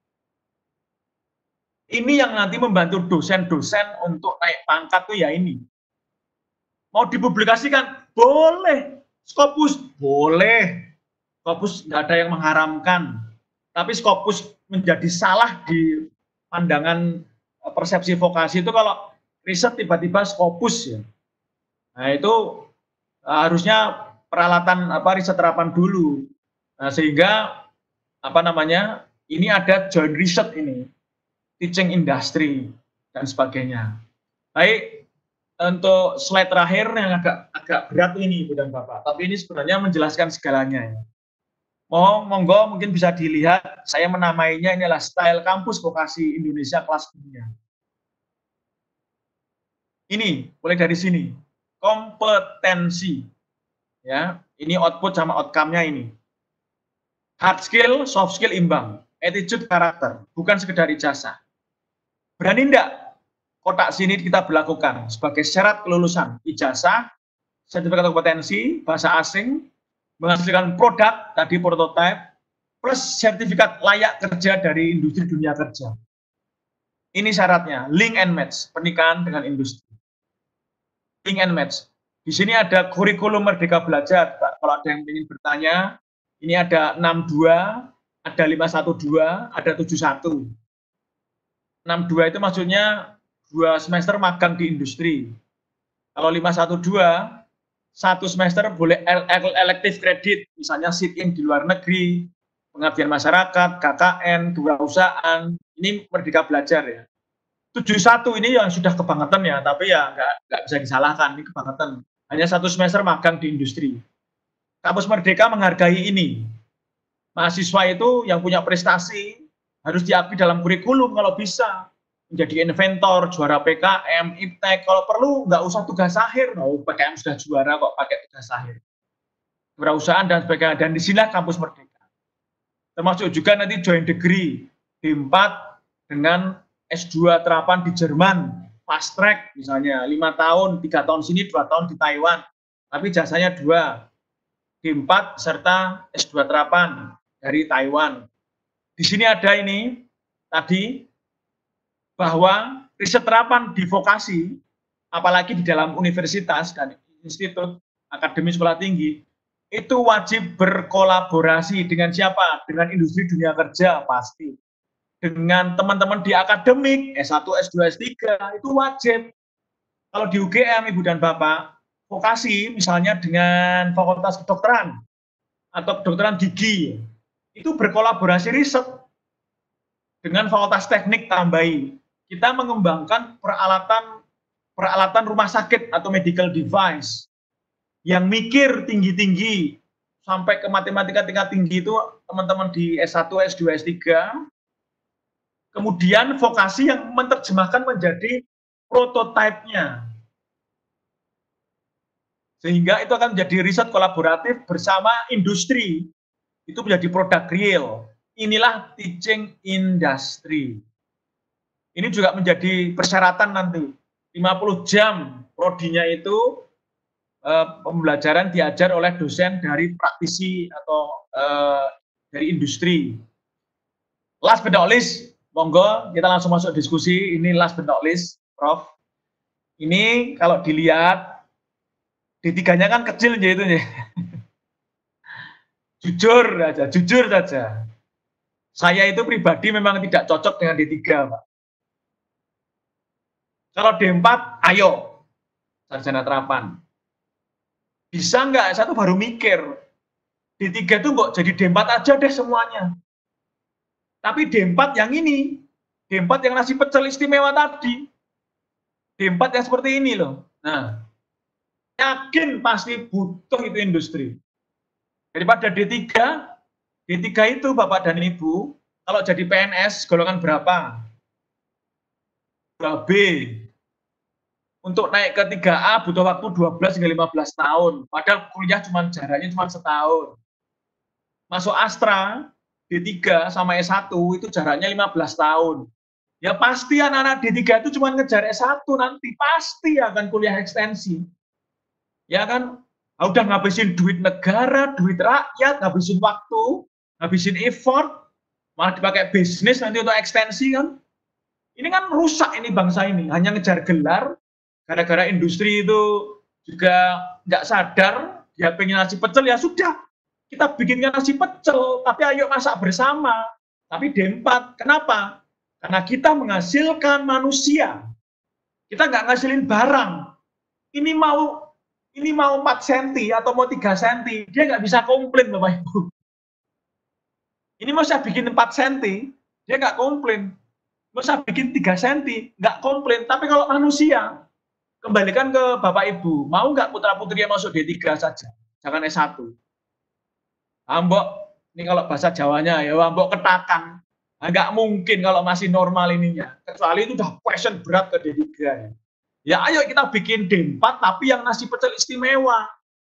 Ini yang nanti membantu dosen-dosen untuk naik pangkat tuh ya ini. Mau dipublikasikan? Boleh. Scopus? Boleh. Scopus nggak ada yang mengharamkan. Tapi Scopus menjadi salah di pandangan persepsi vokasi itu kalau riset tiba-tiba Scopus ya. Nah itu harusnya peralatan riset terapan dulu. Nah, sehingga ini ada joint research ini, teaching industry dan sebagainya. Baik. Untuk slide terakhir yang agak berat ini, Ibu dan Bapak, tapi ini sebenarnya menjelaskan segalanya. Ya. Monggo mungkin bisa dilihat, saya menamainya ini adalah style kampus vokasi Indonesia kelas dunia. Ini, mulai dari sini, kompetensi. Ya, ini output sama outcome-nya ini. Hard skill, soft skill imbang, attitude, karakter, bukan sekedar ijazah. Berani enggak? Kotak sini kita berlakukan sebagai syarat kelulusan ijazah, sertifikat kompetensi, bahasa asing, menghasilkan produk, tadi prototipe, plus sertifikat layak kerja dari industri dunia kerja. Ini syaratnya, link and match, pernikahan dengan industri. Link and match. Di sini ada kurikulum Merdeka Belajar, Pak. Kalau ada yang ingin bertanya, ini ada 62, ada 512, ada 71. 62 itu maksudnya 2 semester magang di industri. Kalau 512, 1 semester boleh elektif kredit, misalnya sit-in di luar negeri, pengabdian masyarakat, KKN, kewirausahaan, ini Merdeka Belajar ya. 71 ini yang sudah kebangetan ya, tapi ya nggak bisa disalahkan, ini kebangetan. Hanya 1 semester magang di industri. Kampus Merdeka menghargai ini. Mahasiswa itu yang punya prestasi harus diakui dalam kurikulum kalau bisa. Menjadi inventor, juara PKM, IPTEK, kalau perlu nggak usah tugas akhir. PKM sudah juara kok pakai tugas akhir. Kewirausahaan dan sebagainya. Dan disinilah kampus Merdeka. Termasuk juga nanti joint degree, D4 dengan S2 terapan di Jerman, fast track misalnya, 5 tahun, 3 tahun sini, 2 tahun di Taiwan. Tapi jasanya 2, D4 serta S2 terapan dari Taiwan. Di sini ada ini, tadi, bahwa riset terapan di vokasi, apalagi di dalam universitas dan institut akademi sekolah tinggi, itu wajib berkolaborasi dengan siapa? Dengan industri dunia kerja pasti. Dengan teman-teman di akademik, S1, S2, S3, itu wajib. Kalau di UGM, Ibu dan Bapak, vokasi misalnya dengan fakultas kedokteran atau kedokteran gigi, itu berkolaborasi riset dengan fakultas teknik tambahi. Kita mengembangkan peralatan rumah sakit atau medical device yang mikir tinggi-tinggi sampai ke matematika tingkat tinggi itu teman-teman di S1, S2, S3. Kemudian vokasi yang menerjemahkan menjadi prototipenya. Sehingga itu akan menjadi riset kolaboratif bersama industri. Itu menjadi produk real. Inilah teaching industry. Ini juga menjadi persyaratan nanti. 50 jam prodinya itu pembelajaran diajar oleh dosen dari praktisi atau dari industri. Last but not least, monggo kita langsung masuk diskusi. Ini last but not least, Prof. Ini kalau dilihat, D3-nya kan kecil gitu ya. Jujur saja. Saya itu pribadi memang tidak cocok dengan D3, Pak. Kalau D4, ayo, sarjana terapan. Bisa nggak? Saya tuh baru mikir. D3 itu kok jadi D4 aja deh semuanya. Tapi D4 yang ini, D4 yang nasi pecel istimewa tadi. D4 yang seperti ini loh. Nah, yakin pasti butuh itu industri. Daripada D3 itu Bapak dan Ibu, kalau jadi PNS golongan berapa? 2B. Untuk naik ke 3A butuh waktu 12 hingga 15 tahun. Padahal kuliah jaraknya cuma setahun. Masuk Astra, D3 sama S1 itu jaraknya 15 tahun. Ya pasti anak-anak D3 itu cuma ngejar S1 nanti, pasti akan kuliah ekstensi. Ya kan, udah ngabisin duit negara, duit rakyat, ngabisin waktu, ngabisin effort, malah dipakai bisnis nanti untuk ekstensi kan. Ini kan rusak ini bangsa ini, hanya ngejar gelar, gara-gara industri itu juga nggak sadar, dia pengen nasi pecel, ya sudah, kita bikinkan nasi pecel, tapi ayo masak bersama. Tapi D4, kenapa? Karena kita menghasilkan manusia, kita nggak ngasilin barang. Ini mau 4 cm atau mau 3 cm, dia nggak bisa komplain Bapak Ibu. Ini mau saya bikin 4 cm, dia nggak komplain. Mau saya bikin 3 cm, nggak komplain. Tapi kalau manusia, kembalikan ke Bapak Ibu, mau nggak putra-putri yang masuk D3 saja, jangan S1. Ambok, ini kalau bahasa Jawanya ya, ambok ketakan. Nggak mungkin kalau masih normal ininya, kecuali itu udah passion berat ke D3 ya. Ya ayo kita bikin D4 tapi yang nasi pecel istimewa.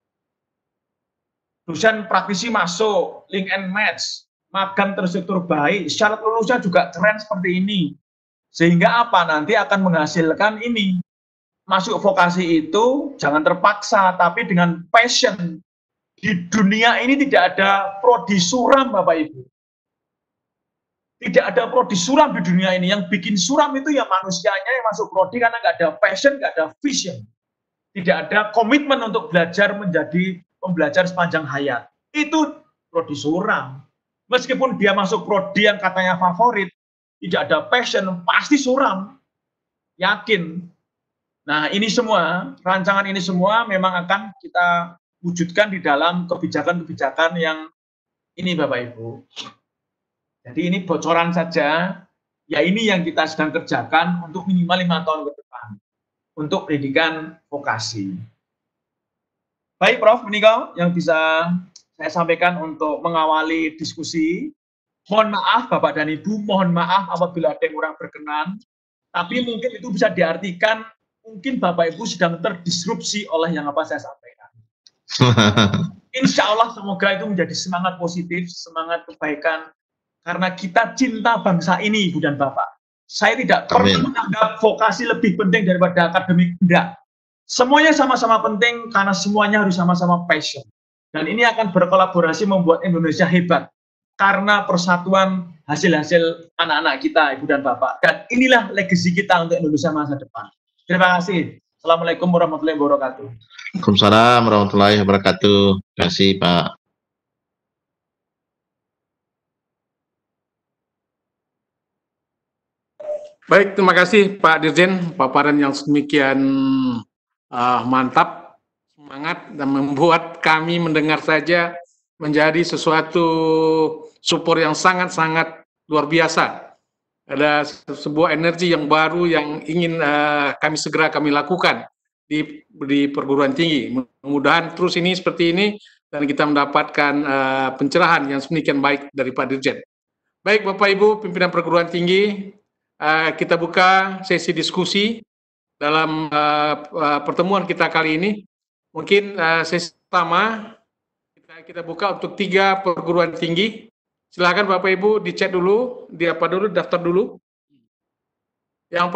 Dosen praktisi masuk, link and match, magang terstruktur baik, syarat lulusnya juga keren seperti ini. Sehingga apa? Nanti akan menghasilkan ini. Masuk vokasi itu jangan terpaksa, tapi dengan passion. Di dunia ini tidak ada prodi suram Bapak Ibu. Tidak ada prodi suram di dunia ini. Yang bikin suram itu ya manusianya yang masuk prodi karena nggak ada passion, nggak ada vision. Tidak ada komitmen untuk belajar menjadi pembelajar sepanjang hayat. Itu prodi suram. Meskipun dia masuk prodi yang katanya favorit, tidak ada passion, pasti suram. Yakin. Nah ini semua, rancangan ini semua memang akan kita wujudkan di dalam kebijakan-kebijakan yang ini Bapak Ibu. Jadi ini bocoran saja, ya ini yang kita sedang kerjakan untuk minimal 5 tahun ke depan, untuk pendidikan vokasi. Baik Prof, menikah yang bisa saya sampaikan untuk mengawali diskusi. Mohon maaf Bapak dan Ibu, mohon maaf apabila ada yang kurang berkenan, tapi mungkin itu bisa diartikan, mungkin Bapak Ibu sedang terdisrupsi oleh yang apa saya sampaikan. Insya Allah semoga itu menjadi semangat positif, semangat kebaikan, karena kita cinta bangsa ini, Ibu dan Bapak. Saya tidak pernah menganggap vokasi lebih penting daripada akademik, enggak. Semuanya sama-sama penting karena semuanya harus sama-sama passion. Dan ini akan berkolaborasi membuat Indonesia hebat karena persatuan hasil-hasil anak-anak kita, Ibu dan Bapak. Dan inilah legasi kita untuk Indonesia masa depan. Terima kasih. Assalamualaikum warahmatullahi wabarakatuh. Waalaikumsalam warahmatullahi wabarakatuh. Terima kasih Pak. Baik, terima kasih Pak Dirjen, paparan yang sedemikian mantap, semangat, dan membuat kami mendengar saja menjadi sesuatu support yang sangat-sangat luar biasa. Ada sebuah energi yang baru yang ingin kami lakukan di perguruan tinggi. Mudah-mudahan terus ini seperti ini dan kita mendapatkan pencerahan yang sedemikian baik dari Pak Dirjen. Baik Bapak Ibu pimpinan perguruan tinggi, kita buka sesi diskusi dalam pertemuan kita kali ini. Mungkin sesi pertama kita buka untuk 3 perguruan tinggi. Silakan Bapak Ibu di chat dulu, daftar dulu. Yang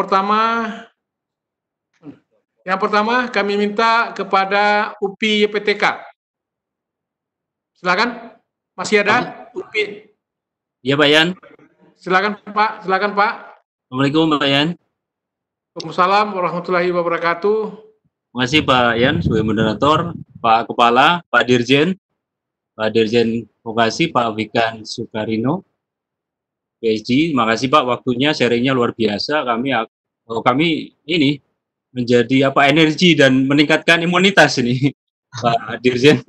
pertama kami minta kepada UPI YPTK. Silakan, masih ada UPI? Ya Pak Yan. Silakan Pak, silakan Pak. Assalamualaikum Pak Yan. Waalaikumsalam warahmatullahi wabarakatuh. Terima kasih Pak Yan sebagai moderator, Pak Kepala, Pak Dirjen Vokasi, Pak Wikan Sukarino, PhD. Terima kasih Pak, waktunya sharingnya luar biasa. Kami ini menjadi energi dan meningkatkan imunitas ini, Pak Dirjen.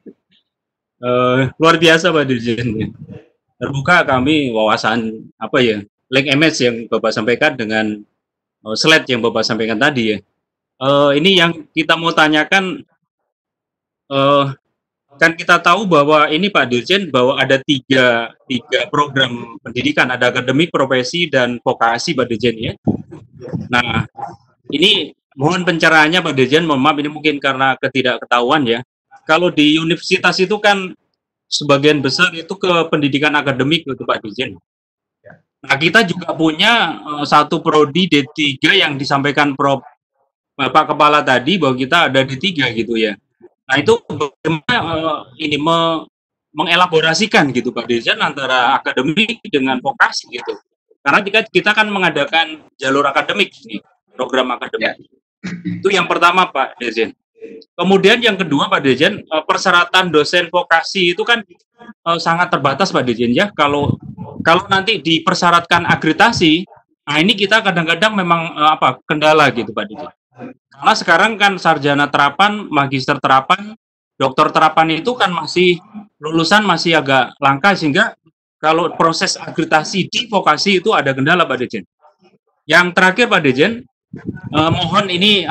Luar biasa Pak Dirjen. Terbuka kami wawasan link image yang Bapak sampaikan dengan slide yang Bapak sampaikan tadi ya. Ini yang kita mau tanyakan, kan kita tahu bahwa ini Pak Dirjen bahwa ada tiga program pendidikan, ada akademik, profesi, dan vokasi Pak Dirjen ya. Nah ini mohon pencerahannya Pak Dirjen, mohon maaf ini mungkin karena ketidaktahuan ya. Kalau di universitas itu kan sebagian besar itu ke pendidikan akademik itu Pak Dirjen. Nah, kita juga punya satu prodi D3 yang disampaikan Prof. Bapak Kepala tadi bahwa kita ada D3 gitu ya. Nah, itu bagaimana ini mengelaborasikan gitu Pak Dirjen antara akademik dengan vokasi gitu. Karena kita kan mengadakan jalur akademik nih, program akademik. Itu yang pertama Pak Dirjen. Kemudian yang kedua Pak Dirjen, persyaratan dosen vokasi itu kan sangat terbatas Pak Dirjen ya. Kalau nanti dipersyaratkan akreditasi, nah ini kita kadang-kadang memang kendala gitu Pak Dirjen. Karena sekarang kan sarjana terapan, magister terapan, dokter terapan itu kan masih lulusan masih agak langka sehingga kalau proses akreditasi di vokasi itu ada kendala Pak Dirjen. Yang terakhir Pak Dirjen, mohon ini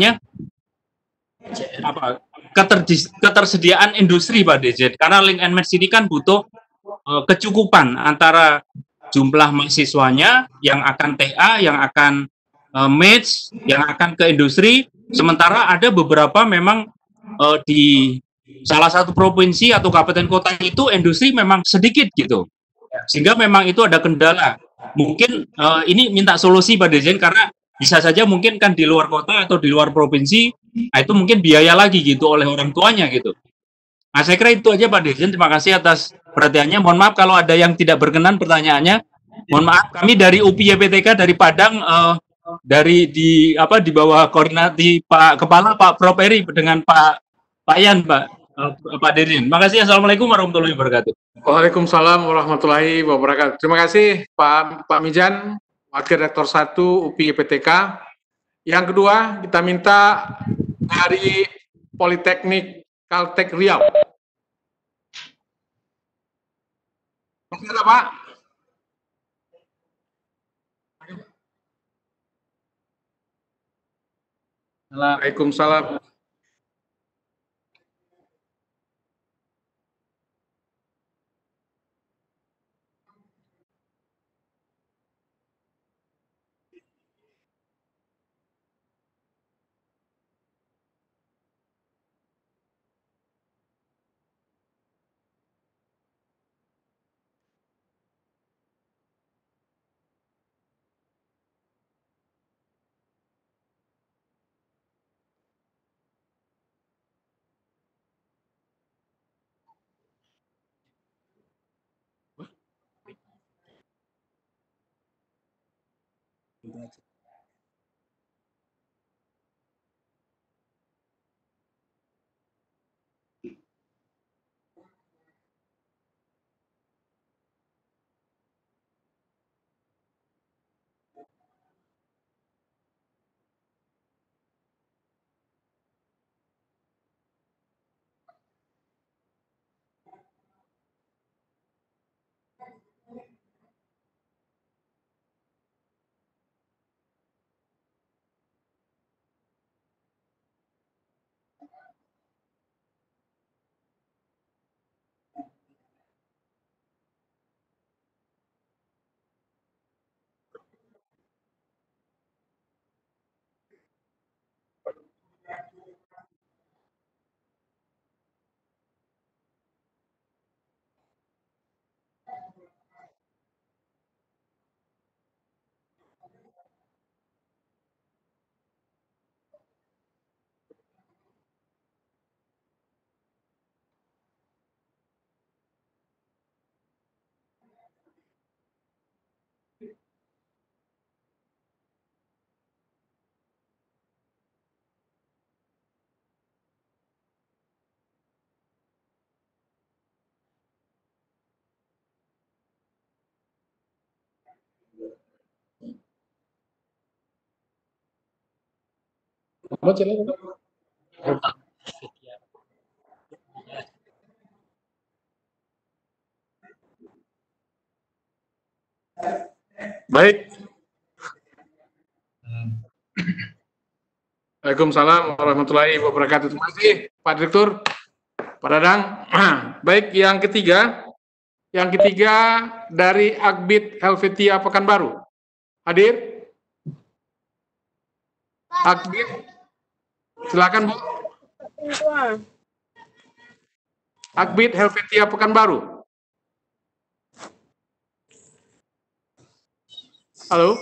ketersediaan industri Pak Dirjen, karena link and match ini kan butuh kecukupan antara jumlah mahasiswanya yang akan TA, yang akan match, yang akan ke industri, sementara ada beberapa memang di salah satu provinsi atau kabupaten kota itu industri memang sedikit gitu, sehingga memang itu ada kendala. Mungkin ini minta solusi Pak Dirjen, karena bisa saja mungkin kan di luar kota atau di luar provinsi, nah itu mungkin biaya lagi gitu oleh orang tuanya gitu. Nah saya kira itu aja Pak Dirjen, terima kasih atas perhatiannya. Mohon maaf kalau ada yang tidak berkenan pertanyaannya. Mohon maaf, kami dari UPI YPTK dari Padang, di bawah koordinasi Pak Kepala Pak Prof Eri dengan Pak Yan Pak Dirjen. Terima kasih. Assalamualaikum warahmatullahi wabarakatuh. Waalaikumsalam warahmatullahi wabarakatuh. Terima kasih Pak Mijan, Wakil Rektor 1 UPI YPTK. Yang kedua kita minta dari Politeknik Kaltek Riau. Masih ada Pak? Waalaikumsalam. Baik. Waalaikumsalam warahmatullahi wabarakatuh. Terima kasih Pak Direktur, Pak Dadang. Baik, yang ketiga dari Akbid Helvetia Pekanbaru. Hadir? Akbid, silakan Bu. Akbid Helvetia Pekanbaru. Halo?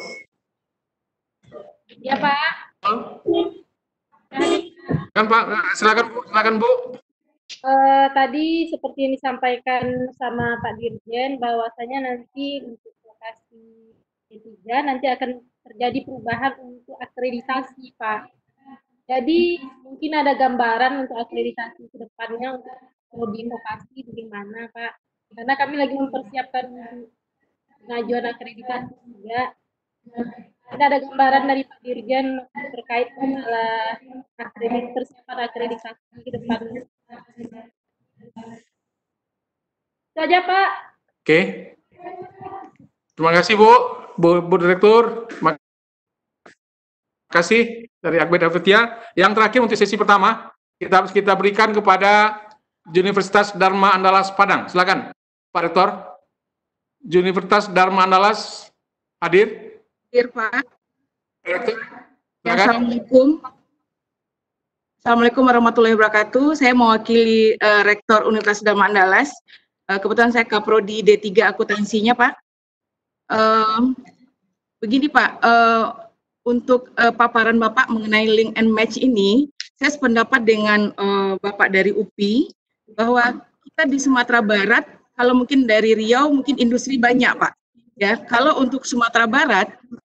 Ya Pak. Halo? Kan Pak, silakan Bu. Tadi seperti yang disampaikan sama Pak Dirjen, bahwasanya nanti untuk lokasi D3 nanti akan terjadi perubahan untuk akreditasi Pak. Jadi mungkin ada gambaran untuk akreditasi ke depannya untuk prodi lokasi bagaimana Pak. Karena kami lagi mempersiapkan pengajuan akreditasi juga. Ada gambaran dari Pak Dirjen terkait masalah persiapan akreditasi ke depannya. Itu aja Pak. Oke. Terima kasih Bu Direktur. Terima kasih dari Akbed Afetia. Yang terakhir untuk sesi pertama kita berikan kepada Universitas Dharma Andalas Padang. Silakan Pak Rektor. Universitas Dharma Andalas hadir. Hadir Pak. Rektor. Ya, Assalamualaikum warahmatullahi wabarakatuh. Saya mewakili Rektor Universitas Dharma Andalas. Kebetulan saya Kaprodi D3 akuntansinya Pak. Begini Pak, untuk paparan Bapak mengenai link and match ini, saya sependapat dengan Bapak dari UPI bahwa kita di Sumatera Barat, kalau mungkin dari Riau mungkin industri banyak Pak. Ya, kalau untuk Sumatera Barat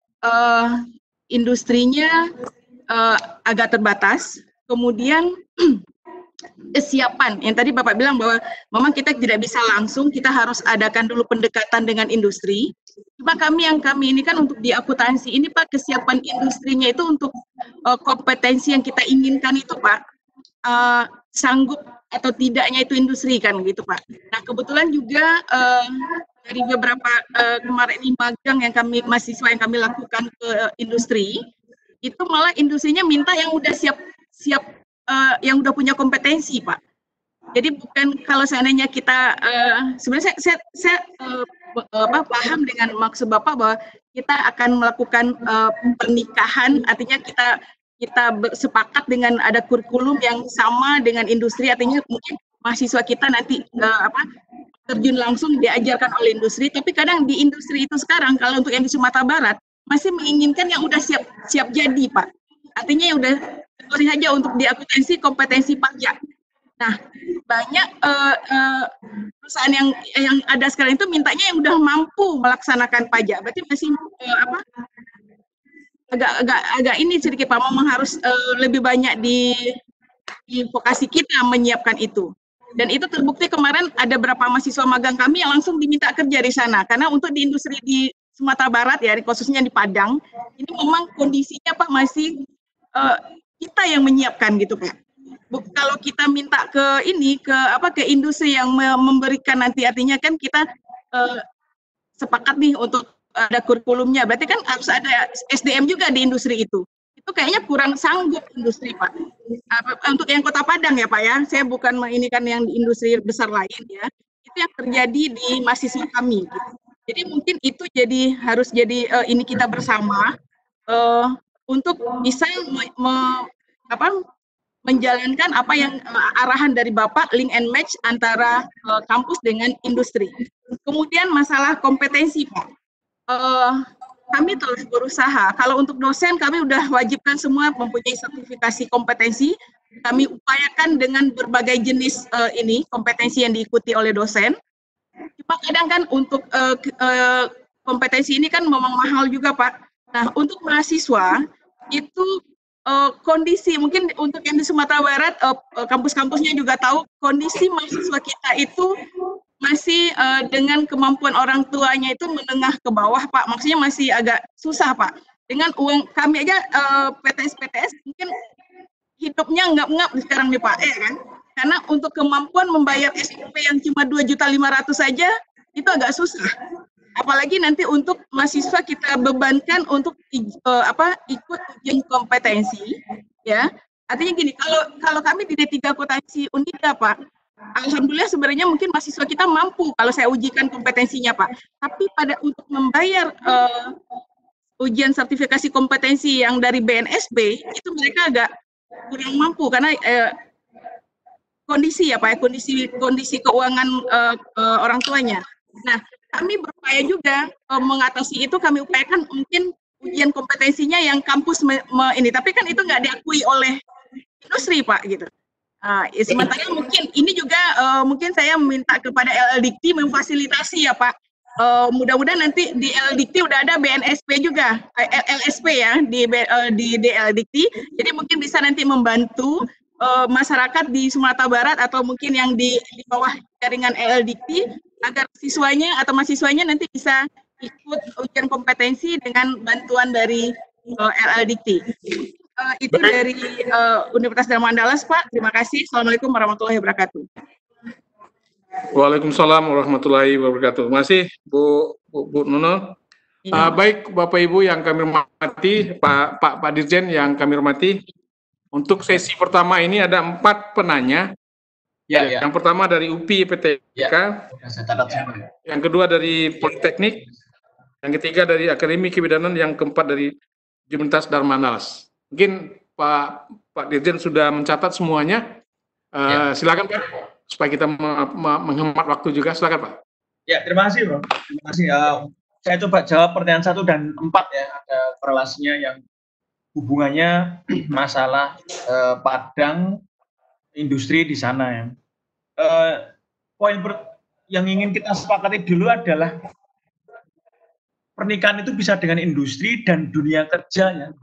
industrinya agak terbatas. Kemudian kesiapan yang tadi Bapak bilang bahwa memang kita tidak bisa langsung, kita harus adakan dulu pendekatan dengan industri. Cuma kami ini kan untuk di akuntansi ini Pak, kesiapan industrinya itu untuk kompetensi yang kita inginkan itu Pak, sanggup atau tidaknya itu industri kan gitu Pak. Nah kebetulan juga dari beberapa kemarin ini magang yang mahasiswa yang kami lakukan ke industri, itu malah industrinya minta yang udah siap yang udah punya kompetensi Pak. Jadi bukan kalau seandainya kita sebenarnya saya paham dengan maksud Bapak bahwa kita akan melakukan pernikahan, artinya kita sepakat dengan ada kurikulum yang sama dengan industri, artinya mungkin mahasiswa kita nanti terjun langsung diajarkan oleh industri. Tapi kadang di industri itu sekarang kalau untuk yang di Sumatera Barat masih menginginkan yang udah siap jadi Pak. Artinya yang udah sorry saja untuk di akuntansi kompetensi pajak. Nah, banyak perusahaan yang ada sekarang itu mintanya yang udah mampu melaksanakan pajak. Berarti masih agak ini sedikit Pak, memang harus lebih banyak di vokasi kita menyiapkan itu. Dan itu terbukti kemarin ada beberapa mahasiswa magang kami yang langsung diminta kerja di sana. Karena untuk di industri di Sumatera Barat ya, khususnya di Padang, ini memang kondisinya Pak masih kita yang menyiapkan gitu Pak. Kalau kita minta ke industri yang memberikan nanti, artinya kan kita sepakat nih untuk ada kurikulumnya, berarti kan harus ada SDM juga di industri itu. Itu kayaknya kurang sanggup industri Pak. Untuk yang Kota Padang ya Pak ya, saya bukan menginikan yang di industri besar lain ya. Itu yang terjadi di mahasiswa kami. Gitu. Jadi mungkin itu harus jadi ini kita bersama untuk bisa menjalankan apa yang arahan dari Bapak, link and match antara kampus dengan industri. Kemudian masalah kompetensi Pak. Kami terus berusaha, kalau untuk dosen kami sudah wajibkan semua mempunyai sertifikasi kompetensi, kami upayakan dengan berbagai jenis kompetensi yang diikuti oleh dosen. Cuma kadang kan untuk kompetensi ini kan memang mahal juga Pak. Nah untuk mahasiswa itu kondisi, mungkin untuk yang di Sumatera Barat, kampus-kampusnya juga tahu, kondisi mahasiswa kita itu masih dengan kemampuan orang tuanya itu menengah ke bawah Pak, maksudnya masih agak susah Pak. Dengan uang kami aja PTS mungkin hidupnya ngap-ngap sekarang nih Pak, ya kan? Karena untuk kemampuan membayar SPP yang cuma 2.500.000 saja itu agak susah. Apalagi nanti untuk mahasiswa kita bebankan untuk ikut ujian kompetensi, ya. Artinya gini, kalau kami di D3 akuntansi Unida Pak, alhamdulillah sebenarnya mungkin mahasiswa kita mampu kalau saya ujikan kompetensinya Pak. Tapi untuk membayar ujian sertifikasi kompetensi yang dari BNSB itu mereka agak kurang mampu karena kondisi ya Pak, kondisi keuangan orang tuanya. Nah, kami berupaya juga mengatasi itu, kami upayakan mungkin ujian kompetensinya yang kampus ini, tapi kan itu nggak diakui oleh industri, Pak, gitu. Ya, sementara mungkin ini juga mungkin saya meminta kepada LLDikti memfasilitasi ya, Pak. Mudah-mudahan nanti di LLDikti udah ada BNSP juga, LSP ya di LLDikti. Jadi mungkin bisa nanti membantu masyarakat di Sumatera Barat atau mungkin yang di bawah jaringan LLDikti agar siswanya atau mahasiswanya nanti bisa ikut ujian kompetensi dengan bantuan dari LLDikti. Itu dari Universitas Dharma Andalas, Pak. Terima kasih. Assalamualaikum warahmatullahi wabarakatuh. Waalaikumsalam warahmatullahi wabarakatuh. Terima kasih Bu Nuno. Ya. Baik Bapak Ibu yang kami hormati, Pak Dirjen yang kami hormati. Untuk sesi pertama ini ada 4 penanya. Ya. Yang pertama dari UPI PTK. Ya. Yang kedua dari Politeknik. Yang ketiga dari Akademi Kebidanan. Yang keempat dari Universitas Dharma Andalas. Mungkin Pak Dirjen sudah mencatat semuanya. Silakan Pak. Supaya kita menghemat waktu juga, silakan Pak. Ya, terima kasih Bro. Terima kasih. Saya coba jawab pertanyaan 1 dan 4 ya, ada korelasinya yang hubungannya masalah Padang, industri di sana ya. Poin yang ingin kita sepakati dulu adalah pernikahan itu bisa dengan industri dan dunia kerja ya.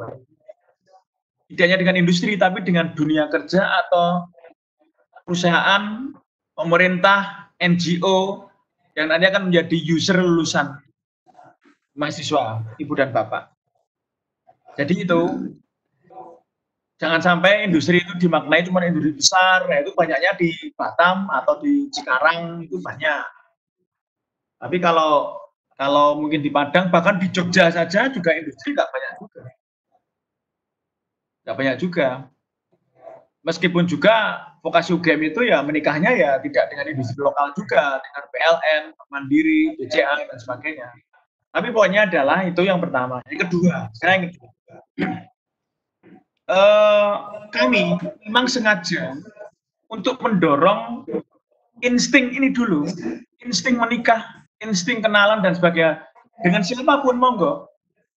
Tidak hanya dengan industri, tapi dengan dunia kerja atau perusahaan, pemerintah, NGO, yang nanti akan menjadi user lulusan mahasiswa, Ibu dan Bapak. Jadi itu, jangan sampai industri itu dimaknai cuma industri besar, ya itu banyaknya di Batam atau di Cikarang, itu banyak. Tapi kalau mungkin di Padang, bahkan di Jogja saja juga industri nggak banyak juga. Nggak banyak juga. Meskipun juga vokasi UGM itu ya menikahnya ya tidak dengan industri lokal juga, dengan PLN, Mandiri, BCA, dan sebagainya. Tapi poinnya adalah itu yang pertama. Yang kedua, sekarang yang kedua. Kami memang sengaja untuk mendorong insting ini dulu, insting menikah, insting kenalan, dan sebagainya. Dengan siapapun, monggo.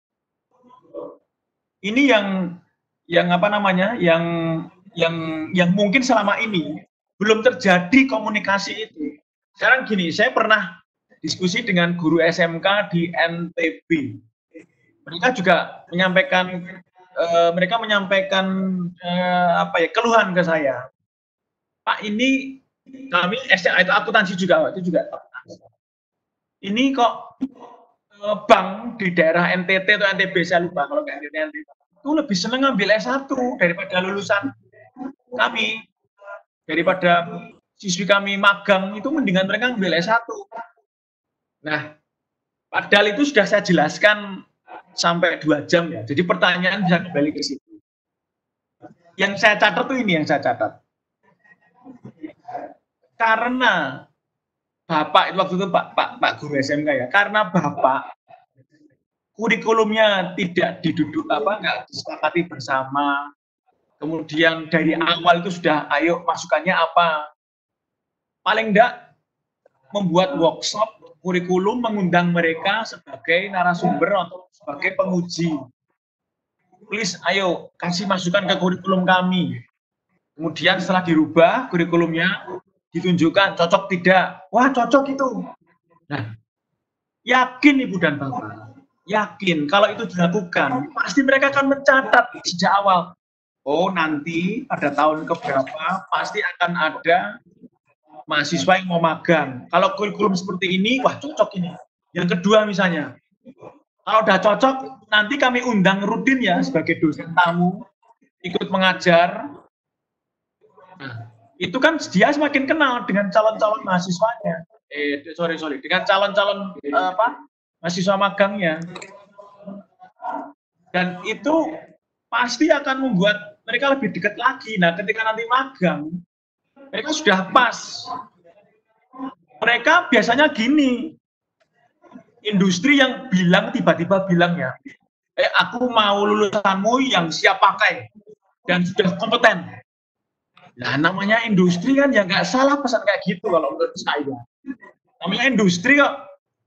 Ini yang apa namanya, yang mungkin selama ini belum terjadi komunikasi itu. Sekarang gini, saya pernah diskusi dengan guru SMK di NTB. Mereka juga menyampaikan keluhan ke saya. Pak, ini kami itu akuntansi juga, itu juga. Ini kok bank di daerah NTT atau NTB, saya lupa kalau nggak NTT, itu lebih senang ngambil S1 daripada lulusan kami, daripada siswi kami magang, itu mendingan mereka ngambil S1. Nah, padahal itu sudah saya jelaskan sampai 2 jam ya. Jadi pertanyaan bisa kembali ke situ. Yang saya catat tuh ini yang saya catat. Karena Bapak itu waktu itu Pak guru SMK ya, karena Bapak kurikulumnya tidak nggak disepakati bersama. Kemudian dari awal itu sudah, ayo masukannya apa? Paling enggak membuat workshop kurikulum, mengundang mereka sebagai narasumber atau sebagai penguji. Please, ayo kasih masukan ke kurikulum kami. Kemudian setelah dirubah kurikulumnya, ditunjukkan cocok tidak. Wah, cocok itu. Nah, yakin Ibu dan Bapak, yakin kalau itu dilakukan, pasti mereka akan mencatat sejak awal. Oh, nanti pada tahun keberapa pasti akan ada mahasiswa yang mau magang. Kalau kurikulum seperti ini, wah cocok ini. Yang kedua misalnya, kalau udah cocok, nanti kami undang rutin ya sebagai dosen tamu, ikut mengajar. Nah, itu kan dia semakin kenal dengan calon-calon mahasiswanya. Dengan calon-calon mahasiswa magangnya. Dan itu pasti akan membuat mereka lebih dekat lagi. Nah, ketika nanti magang, mereka sudah pas. Mereka biasanya gini, industri yang tiba-tiba bilang ya, aku mau lulusanmu yang siap pakai dan sudah kompeten. Nah, namanya industri kan ya nggak salah pesan kayak gitu kalau menurut saya. Namanya industri kok.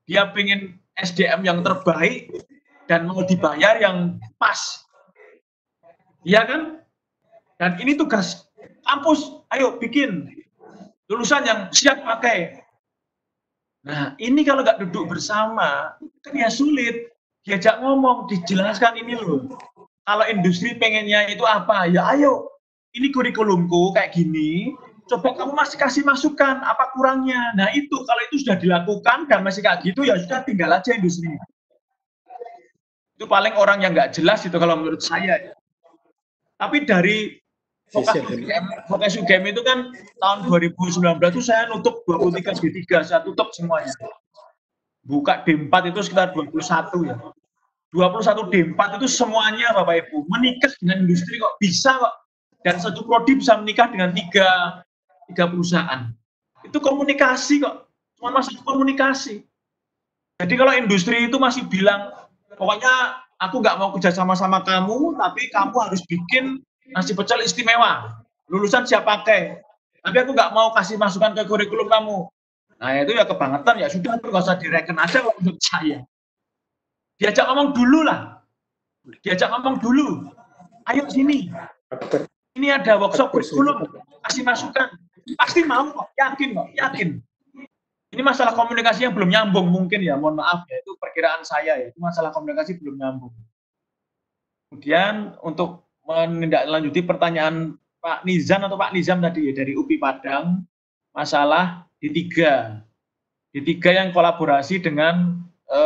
dia pengen SDM yang terbaik dan mau dibayar yang pas. Iya kan? Dan ini tugas kampus, ayo bikin lulusan yang siap pakai. Nah, ini kalau nggak duduk bersama, kan ya sulit. Diajak ngomong, dijelaskan ini loh. Kalau industri pengennya itu apa? Ya ayo, ini kurikulumku kayak gini, coba kamu masih kasih masukan, apa kurangnya. Nah itu, kalau itu sudah dilakukan dan masih kayak gitu, ya sudah tinggal aja industri. Itu paling orang yang nggak jelas itu kalau menurut saya. Tapi dari Vokasi UGM itu kan tahun 2019 itu saya nutup 23 D3, saya tutup semuanya. Buka D4 itu sekitar 21 ya. 21 D4 itu semuanya Bapak Ibu menikah dengan industri kok bisa kok. Dan satu prodi bisa menikah dengan tiga perusahaan. Itu komunikasi kok. Cuma masalah komunikasi. Jadi kalau industri itu masih bilang, pokoknya aku nggak mau kerja sama kamu, tapi kamu harus bikin nasi pecel istimewa, lulusan siap pakai. Tapi aku nggak mau kasih masukan ke kurikulum kamu. Nah itu ya kebangetan, ya sudah nggak usah direken aja menurut saya. Diajak ngomong dulu lah. Diajak ngomong dulu. Ayo sini. Ini ada workshop kurikulum, kasih masukan. Pasti mau kok, yakin kok, yakin. Ini masalah komunikasi yang belum nyambung mungkin ya, mohon maaf ya, itu perkiraan saya ya, itu masalah komunikasi belum nyambung. Kemudian untuk menindaklanjuti pertanyaan Pak Nizam atau Pak Nizam tadi ya, dari UPI Padang, masalah D3. D3 yang kolaborasi dengan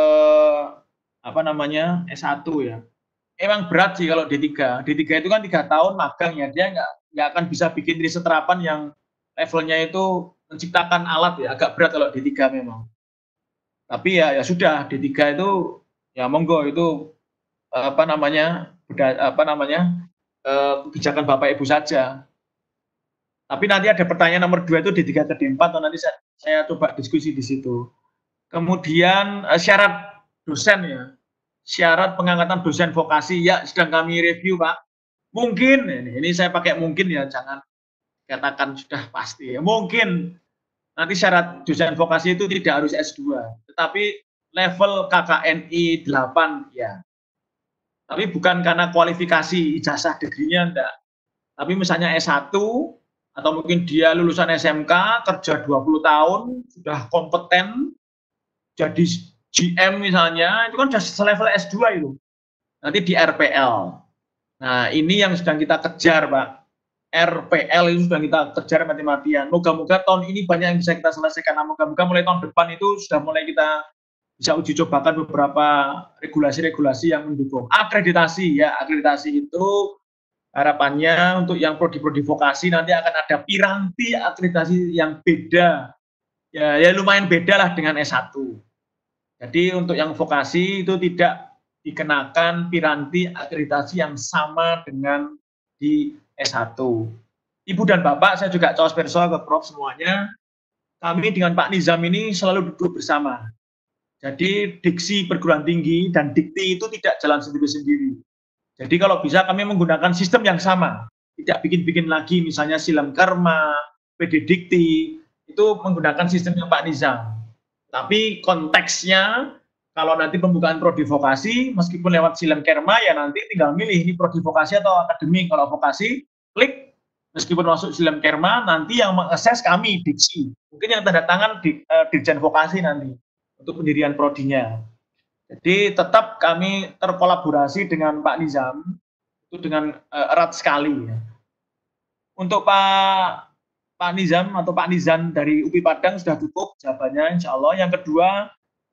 S1 ya. Emang berat sih kalau D3. D3 itu kan 3 tahun magang ya, dia nggak akan bisa bikin riset terapan yang levelnya itu menciptakan alat ya, agak berat kalau D3 memang. Tapi ya sudah, D3 itu ya monggo itu kebijakan Bapak Ibu saja. Tapi nanti ada pertanyaan nomor 2 itu D3 ke D4, atau nanti saya coba diskusi di situ. Kemudian syarat dosen ya, syarat pengangkatan dosen vokasi ya sedang kami review Pak. Mungkin ini saya pakai mungkin ya, jangan katakan sudah pasti ya. Mungkin nanti syarat dosen vokasi itu tidak harus S2, tetapi level KKNI 8 ya. Tapi bukan karena kualifikasi ijazah degree-nya enggak. Tapi misalnya S1 atau mungkin dia lulusan SMK kerja 20 tahun sudah kompeten jadi GM misalnya, itu kan sudah selevel S2 itu. Nanti di RPL. Nah, ini yang sedang kita kejar, Pak. RPL itu sedang kita kejar mati-matian. Moga-moga tahun ini banyak yang bisa kita selesaikan. Nah, moga-moga mulai tahun depan itu sudah mulai kita bisa uji cobakan beberapa regulasi-regulasi yang mendukung. Akreditasi ya, akreditasi itu harapannya untuk yang prodi-prodi vokasi nanti akan ada piranti akreditasi yang beda. Ya lumayan beda lah dengan S1. Jadi untuk yang vokasi itu tidak dikenakan piranti akreditasi yang sama dengan di S1. Ibu dan Bapak, saya juga caos perso ke Prof semuanya, kami dengan Pak Nizam ini selalu duduk bersama. Jadi diksi perguruan tinggi dan dikti itu tidak jalan sendiri-sendiri. Jadi kalau bisa kami menggunakan sistem yang sama, tidak bikin-bikin lagi misalnya Silem Karma, PD Dikti, itu menggunakan sistemnya Pak Nizam. Tapi konteksnya, kalau nanti pembukaan prodi vokasi, meskipun lewat Silem Karma, ya nanti tinggal milih ini prodi vokasi atau akademik. Kalau vokasi, klik, meskipun masuk Silem Karma, nanti yang mengakses kami, diksi. Mungkin yang tanda tangan di Dirjen Vokasi nanti, untuk pendirian prodinya. Jadi tetap kami terkolaborasi dengan Pak Nizam, itu dengan erat sekali. Ya. Untuk Pak Nizam atau Pak Nizam dari UPI Padang sudah cukup jawabannya, insya Allah. Yang kedua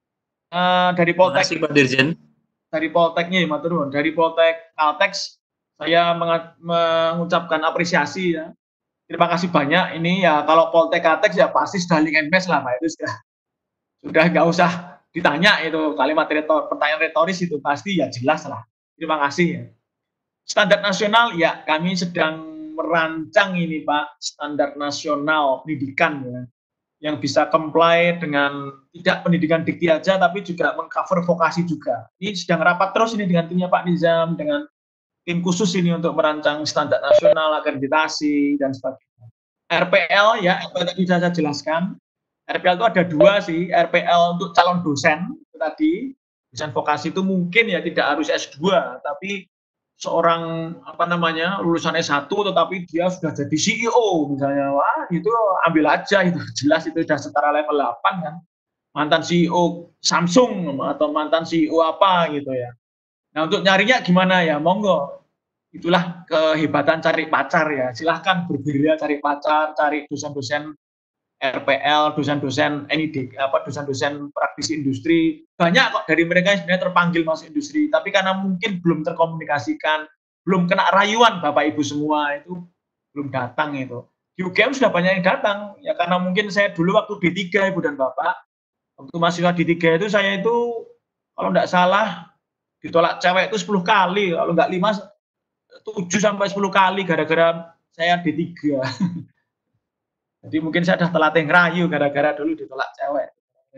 dari Poltek. Terima kasih Pak Dirjen. Dari Polteknya, Maturun. Dari Poltek Kaltex saya mengucapkan apresiasi ya. Terima kasih banyak. Ini ya kalau Poltek Kaltex ya pasti sudah link and match lah Pak, itu sudah nggak usah ditanya itu kalimat pertanyaan retoris itu pasti ya jelas lah. Terima kasih ya. Standar nasional ya kami sedang merancang ini Pak, standar nasional pendidikan ya, yang bisa comply dengan tidak pendidikan dikti aja tapi juga mengcover vokasi juga. Ini sedang rapat terus ini dengan timnya Pak Nizam, dengan tim khusus ini untuk merancang standar nasional, akreditasi dan sebagainya. RPL ya, apa tadi saya jelaskan, RPL itu ada dua sih, RPL untuk calon dosen itu tadi, dosen vokasi itu mungkin ya tidak harus S2, tapi seorang apa namanya lulusan S1 tetapi dia sudah jadi CEO misalnya, wah itu ambil aja, itu jelas itu sudah setara level 8 kan, mantan CEO Samsung atau mantan CEO apa gitu ya. Nah untuk nyarinya gimana ya, monggo, itulah kehebatan cari pacar ya, silahkan bergerilya cari pacar, cari dosen-dosen RPL, dosen-dosen NID, dosen-dosen praktisi industri, banyak kok dari mereka yang sebenarnya terpanggil masuk industri, tapi karena mungkin belum terkomunikasikan, belum kena rayuan Bapak Ibu semua itu belum datang itu. Di UGM sudah banyak yang datang, ya karena mungkin saya dulu waktu D3 Ibu dan Bapak, waktu mahasiswa D3 itu saya itu kalau tidak salah ditolak cewek itu 10 kali, kalau nggak 7 sampai 10 kali gara-gara saya D3. Jadi mungkin saya sudah telatih ngerayu gara-gara dulu ditolak cewek.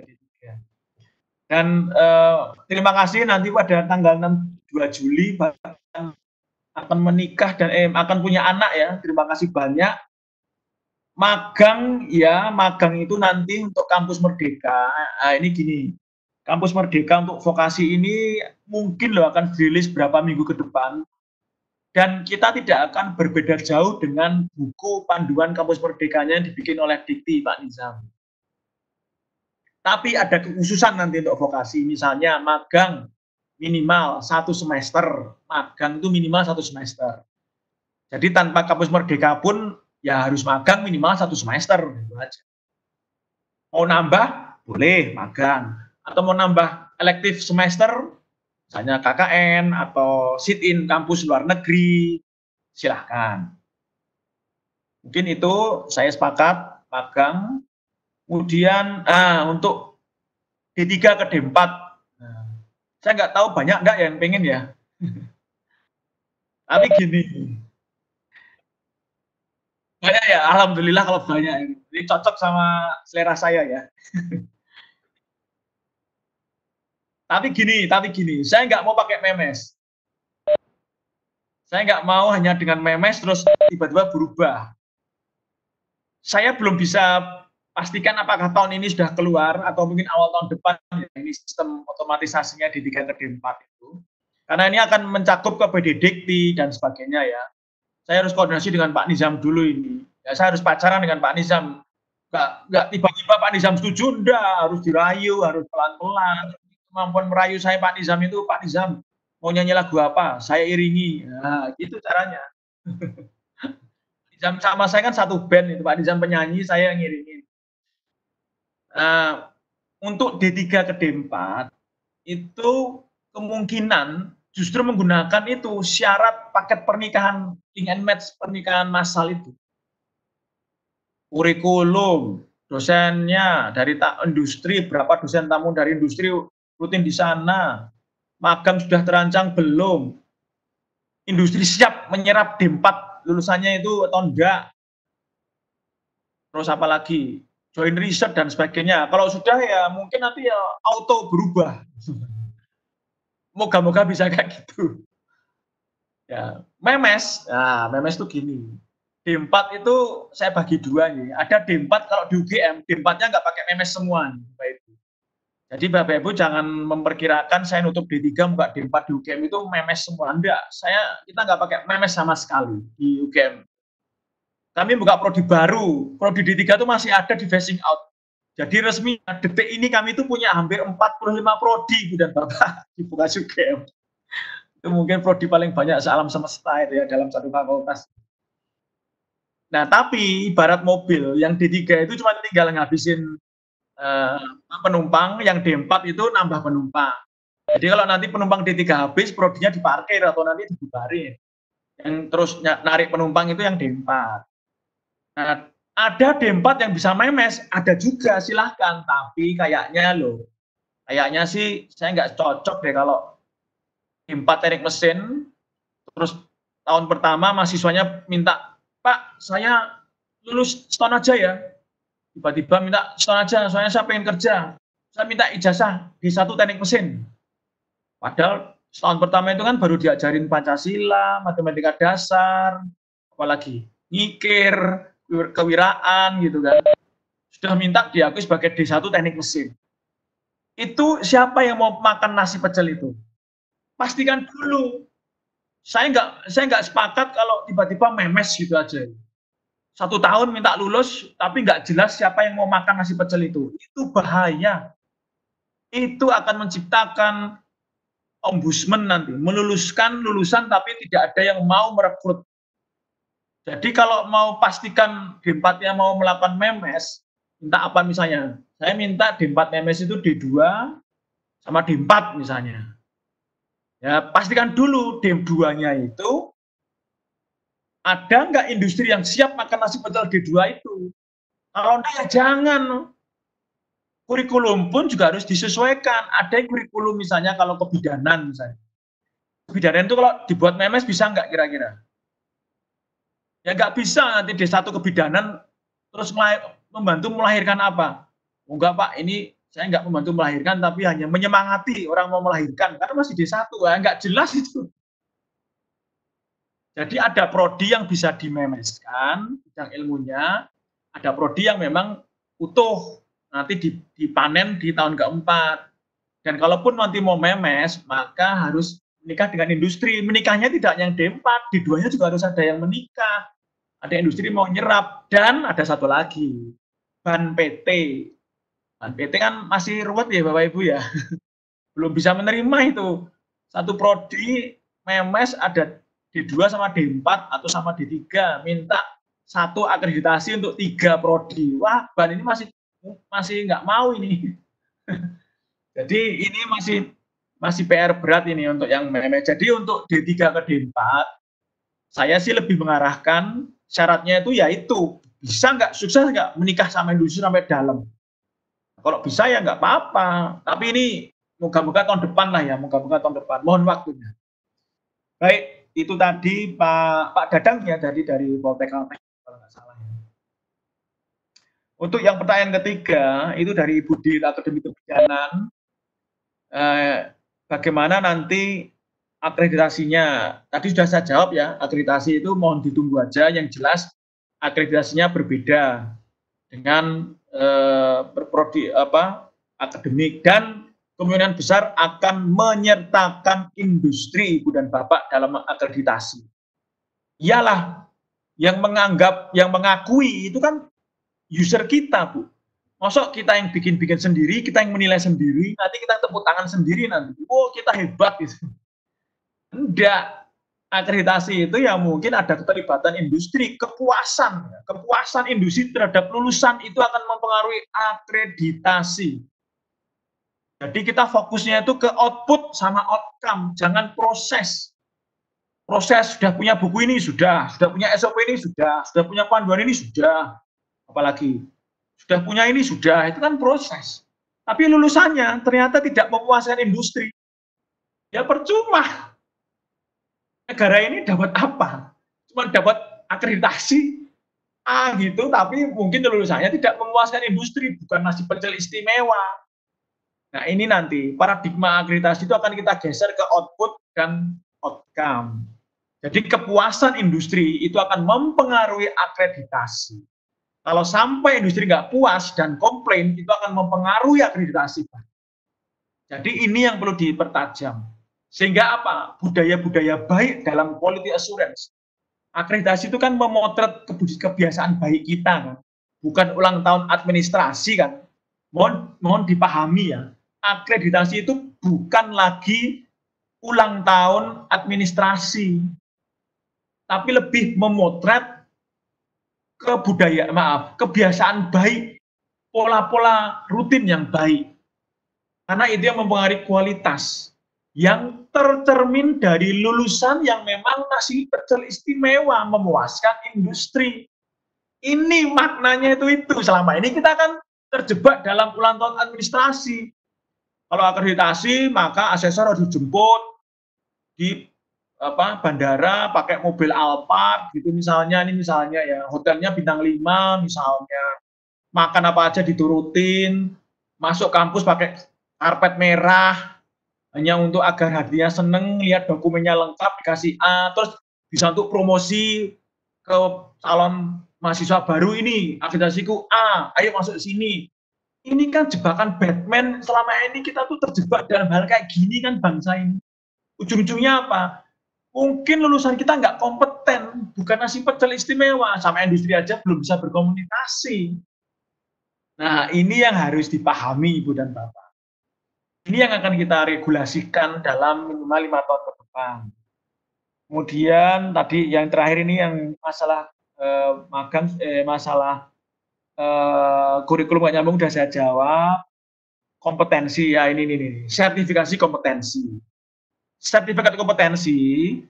Dan terima kasih nanti pada tanggal 2 Juli akan menikah dan akan punya anak ya. Terima kasih banyak. Magang ya, magang itu nanti untuk Kampus Merdeka. Nah, ini gini, Kampus Merdeka untuk vokasi ini mungkin loh akan dirilis berapa minggu ke depan. Dan kita tidak akan berbeda jauh dengan buku panduan Kampus Merdekanya yang dibikin oleh Dikti Pak Nizam. Tapi ada kekhususan nanti untuk vokasi, misalnya magang minimal 1 semester, magang itu minimal 1 semester. Jadi tanpa Kampus Merdeka pun ya harus magang minimal 1 semester, gitu aja. Mau nambah boleh magang, atau mau nambah elektif semester, misalnya KKN atau sit-in kampus luar negeri, silahkan. Mungkin itu saya sepakat, magang. Kemudian untuk D3 ke D4, saya nggak tahu banyak nggak yang pengen ya. Tapi gini, banyak ya, alhamdulillah kalau banyak. Ini cocok sama selera saya ya. Tapi gini, saya nggak mau pakai memes. Saya nggak mau hanya dengan memes terus tiba-tiba berubah. Saya belum bisa pastikan apakah tahun ini sudah keluar atau mungkin awal tahun depan ya, ini sistem otomatisasinya di 3 ke D4 itu. Karena ini akan mencakup ke PD Dikti dan sebagainya ya. Saya harus koordinasi dengan Pak Nizam dulu ini. Ya, saya harus pacaran dengan Pak Nizam. Nggak tiba-tiba Pak Nizam setuju, enggak, harus dirayu, harus pelan-pelan. Kemampuan merayu saya Pak Nizam itu, Pak Nizam mau nyanyi lagu apa, saya iringi. Nah, gitu caranya. Nizam sama saya kan satu band itu, Pak Nizam penyanyi, saya yang ngiringin. Untuk D3 ke D4 itu kemungkinan justru menggunakan itu syarat paket pernikahan link and match, pernikahan massal itu. Kurikulum, dosennya dari industri, berapa dosen tamu dari industri rutin di sana, magang sudah terancang belum, industri siap menyerap D4 lulusannya itu atau enggak, terus apa lagi, join riset dan sebagainya. Kalau sudah ya mungkin nanti ya auto berubah. Moga-moga bisa kayak gitu. Ya, memes. Nah, memes itu gini. D4 itu saya bagi dua nih. Ada D4 kalau di UGM, D4-nya nggak pakai memes semua nih, Bapak Ibu. Jadi Bapak Ibu jangan memperkirakan saya nutup D3 buka D4 di UGM itu memes semua. Enggak, kita nggak pakai memes sama sekali di UGM. Kami buka prodi baru, prodi D3 itu masih ada di phasing out. Jadi resmi detik ini kami itu punya hampir 45 prodi Ibu dan Bapak di Bukas UGM. Itu mungkin prodi paling banyak se-alam semesta itu ya dalam satu fakultas. Nah, tapi ibarat mobil yang D3 itu cuma tinggal ngabisin penumpang, yang D4 itu nambah penumpang. Jadi kalau nanti penumpang D3 habis, prodinya diparkir atau nanti dibubarin. Yang terus narik penumpang itu yang D4. Nah, ada D4 yang bisa memes, ada juga silahkan. Tapi kayaknya sih saya nggak cocok deh kalau D4 teknik mesin, terus tahun pertama mahasiswanya minta, Pak, saya lulus STON aja ya. Tiba-tiba minta STON aja, soalnya saya pengen kerja. Saya minta ijazah D1 teknik mesin. Padahal setahun pertama itu kan baru diajarin Pancasila, matematika dasar, apalagi ngikir, kewiraan gitu kan. sudah minta diakui sebagai D1 teknik mesin. Itu siapa yang mau makan nasi pecel itu? Pastikan dulu. Saya nggak sepakat kalau tiba-tiba memes gitu aja. 1 tahun minta lulus, tapi nggak jelas siapa yang mau makan nasi pecel itu. Itu bahaya. Itu akan menciptakan ombudsman nanti, meluluskan lulusan tapi tidak ada yang mau merekrut. Jadi kalau mau pastikan D4-nya mau melakukan memes, minta apa misalnya? Saya minta D4 memes itu D2 sama D4 misalnya. Ya, pastikan dulu D2-nya itu ada nggak industri yang siap makan nasi pecel D2 itu. Kalau enggak ya jangan. Kurikulum pun juga harus disesuaikan. Ada yang kurikulum misalnya kalau kebidanan misalnya. Kebidanan itu kalau dibuat memes bisa nggak kira-kira? Ya nggak bisa nanti D1 kebidanan terus membantu melahirkan apa? Enggak Pak, ini saya nggak membantu melahirkan tapi hanya menyemangati orang mau melahirkan karena masih D1, ya nggak jelas itu. Jadi ada prodi yang bisa dimemeskan bidang ilmunya, ada prodi yang memang utuh nanti dipanen di tahun keempat. Dan kalaupun nanti mau memes, maka harus menikah dengan industri. Menikahnya tidak yang D4, D2-nya juga harus ada yang menikah. Ada industri mau nyerap. Dan ada satu lagi, ban PT. Ban PT kan masih ruwet ya Bapak Ibu ya. Belum bisa menerima itu. Satu prodi memes ada D2 sama D4 atau sama D3. Minta satu akreditasi untuk 3 prodi. Wah, ban ini masih nggak mau ini. Jadi ini masih PR berat ini untuk yang memes. Jadi untuk D3 ke D4, saya sih lebih mengarahkan syaratnya itu yaitu bisa nggak, sukses nggak menikah sama industri sampai dalam. Kalau bisa ya nggak apa-apa. Tapi ini moga-moga tahun depan lah ya, moga-moga tahun depan. Mohon waktunya. Baik, itu tadi Pak Dadang ya dari Poltek Kalteng kalau nggak salah ya. Untuk yang pertanyaan ketiga, itu dari Ibu Dir Akademi Kebidanan, bagaimana nanti akreditasinya? Tadi sudah saya jawab ya, akreditasi itu mohon ditunggu aja, yang jelas akreditasinya berbeda dengan berprodi akademik dan kemungkinan besar akan menyertakan industri Ibu dan Bapak dalam akreditasi. Iyalah, yang mengakui itu kan user kita, Bu. Masuk kita yang bikin sendiri, kita yang menilai sendiri, nanti kita tepuk tangan sendiri nanti. Oh, kita hebat gitu. Enggak. Akreditasi itu ya mungkin ada keterlibatan industri, kepuasan industri terhadap lulusan itu akan mempengaruhi akreditasi. Jadi kita fokusnya itu ke output sama outcome, jangan proses. Proses sudah punya buku ini sudah punya SOP ini sudah punya panduan ini sudah. Apalagi sudah punya ini sudah, itu kan proses. Tapi lulusannya ternyata tidak memuaskan industri. Ya percuma. Negara ini dapat apa? Cuma dapat akreditasi gitu, tapi mungkin lulusannya tidak memuaskan industri, bukan nasi pecel istimewa. Nah ini nanti paradigma akreditasi itu akan kita geser ke output dan outcome. Jadi kepuasan industri itu akan mempengaruhi akreditasi. Kalau sampai industri nggak puas dan komplain, itu akan mempengaruhi akreditasi. Jadi ini yang perlu dipertajam. Sehingga apa? Budaya-budaya baik dalam quality assurance. Akreditasi itu kan memotret kebiasaan baik kita, kan? Bukan ulang tahun administrasi kan. Mohon dipahami ya. Akreditasi itu bukan lagi ulang tahun administrasi. Tapi lebih memotret kebiasaan baik, pola-pola rutin yang baik. Karena itu yang mempengaruhi kualitas yang tercermin dari lulusan yang memang nasi pecel istimewa, memuaskan industri. Ini maknanya itu. Selama ini kita kan terjebak dalam ulang tahun administrasi. Kalau akreditasi maka asesor harus dijemput di bandara pakai mobil Alphard gitu misalnya, ini misalnya ya, hotelnya bintang 5 misalnya, makan apa aja diturutin, masuk kampus pakai karpet merah hanya untuk agar hatinya seneng, lihat dokumennya lengkap dikasih A, terus bisa untuk promosi ke calon mahasiswa baru ini, akreditasiku A, ayo masuk sini. Ini kan jebakan Batman, selama ini kita tuh terjebak dalam hal kayak gini kan bangsa ini. Ujung-ujungnya apa? Mungkin lulusan kita nggak kompeten, bukan nasi pecel istimewa, sama industri aja belum bisa berkomunikasi. Nah, ini yang harus dipahami Ibu dan Bapak. Ini yang akan kita regulasikan dalam minimal 5 tahun ke depan. Kemudian tadi yang terakhir ini yang masalah masalah kurikulum nggak nyambung sudah saya jawab. Kompetensi ya ini sertifikasi kompetensi. Sertifikat kompetensi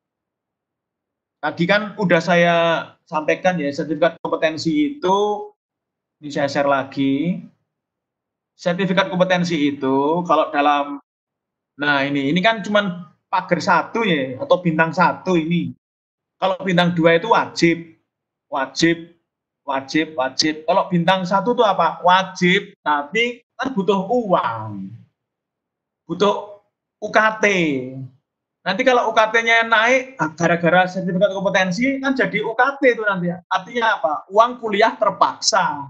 tadi kan udah saya sampaikan ya, sertifikat kompetensi itu ini saya share lagi. Sertifikat kompetensi itu kalau dalam ini kan cuman pagar 1 ya atau bintang 1 ini. Kalau bintang 2 itu wajib. Kalau bintang 1 itu apa? Wajib, tapi kan butuh uang. Butuh UKT. Nanti kalau UKT-nya naik, gara-gara sertifikat kompetensi kan jadi UKT itu nanti. Artinya apa? Uang kuliah terpaksa.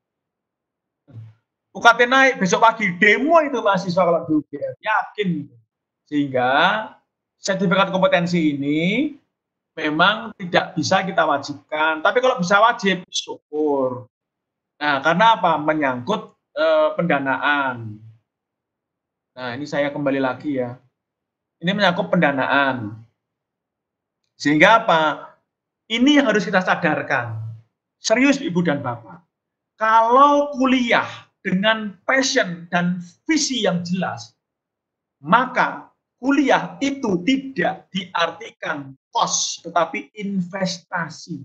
UKT naik, besok pagi demo itu mahasiswa kalau di UGM, yakin. Sehingga sertifikat kompetensi ini memang tidak bisa kita wajibkan. Tapi kalau bisa wajib, syukur. Nah, karena apa? Menyangkut pendanaan. Nah, ini saya kembali lagi ya. Ini menyangkut pendanaan. Sehingga apa? Ini yang harus kita sadarkan. Serius Ibu dan Bapak. Kalau kuliah dengan passion dan visi yang jelas, maka kuliah itu tidak diartikan kos, tetapi investasi.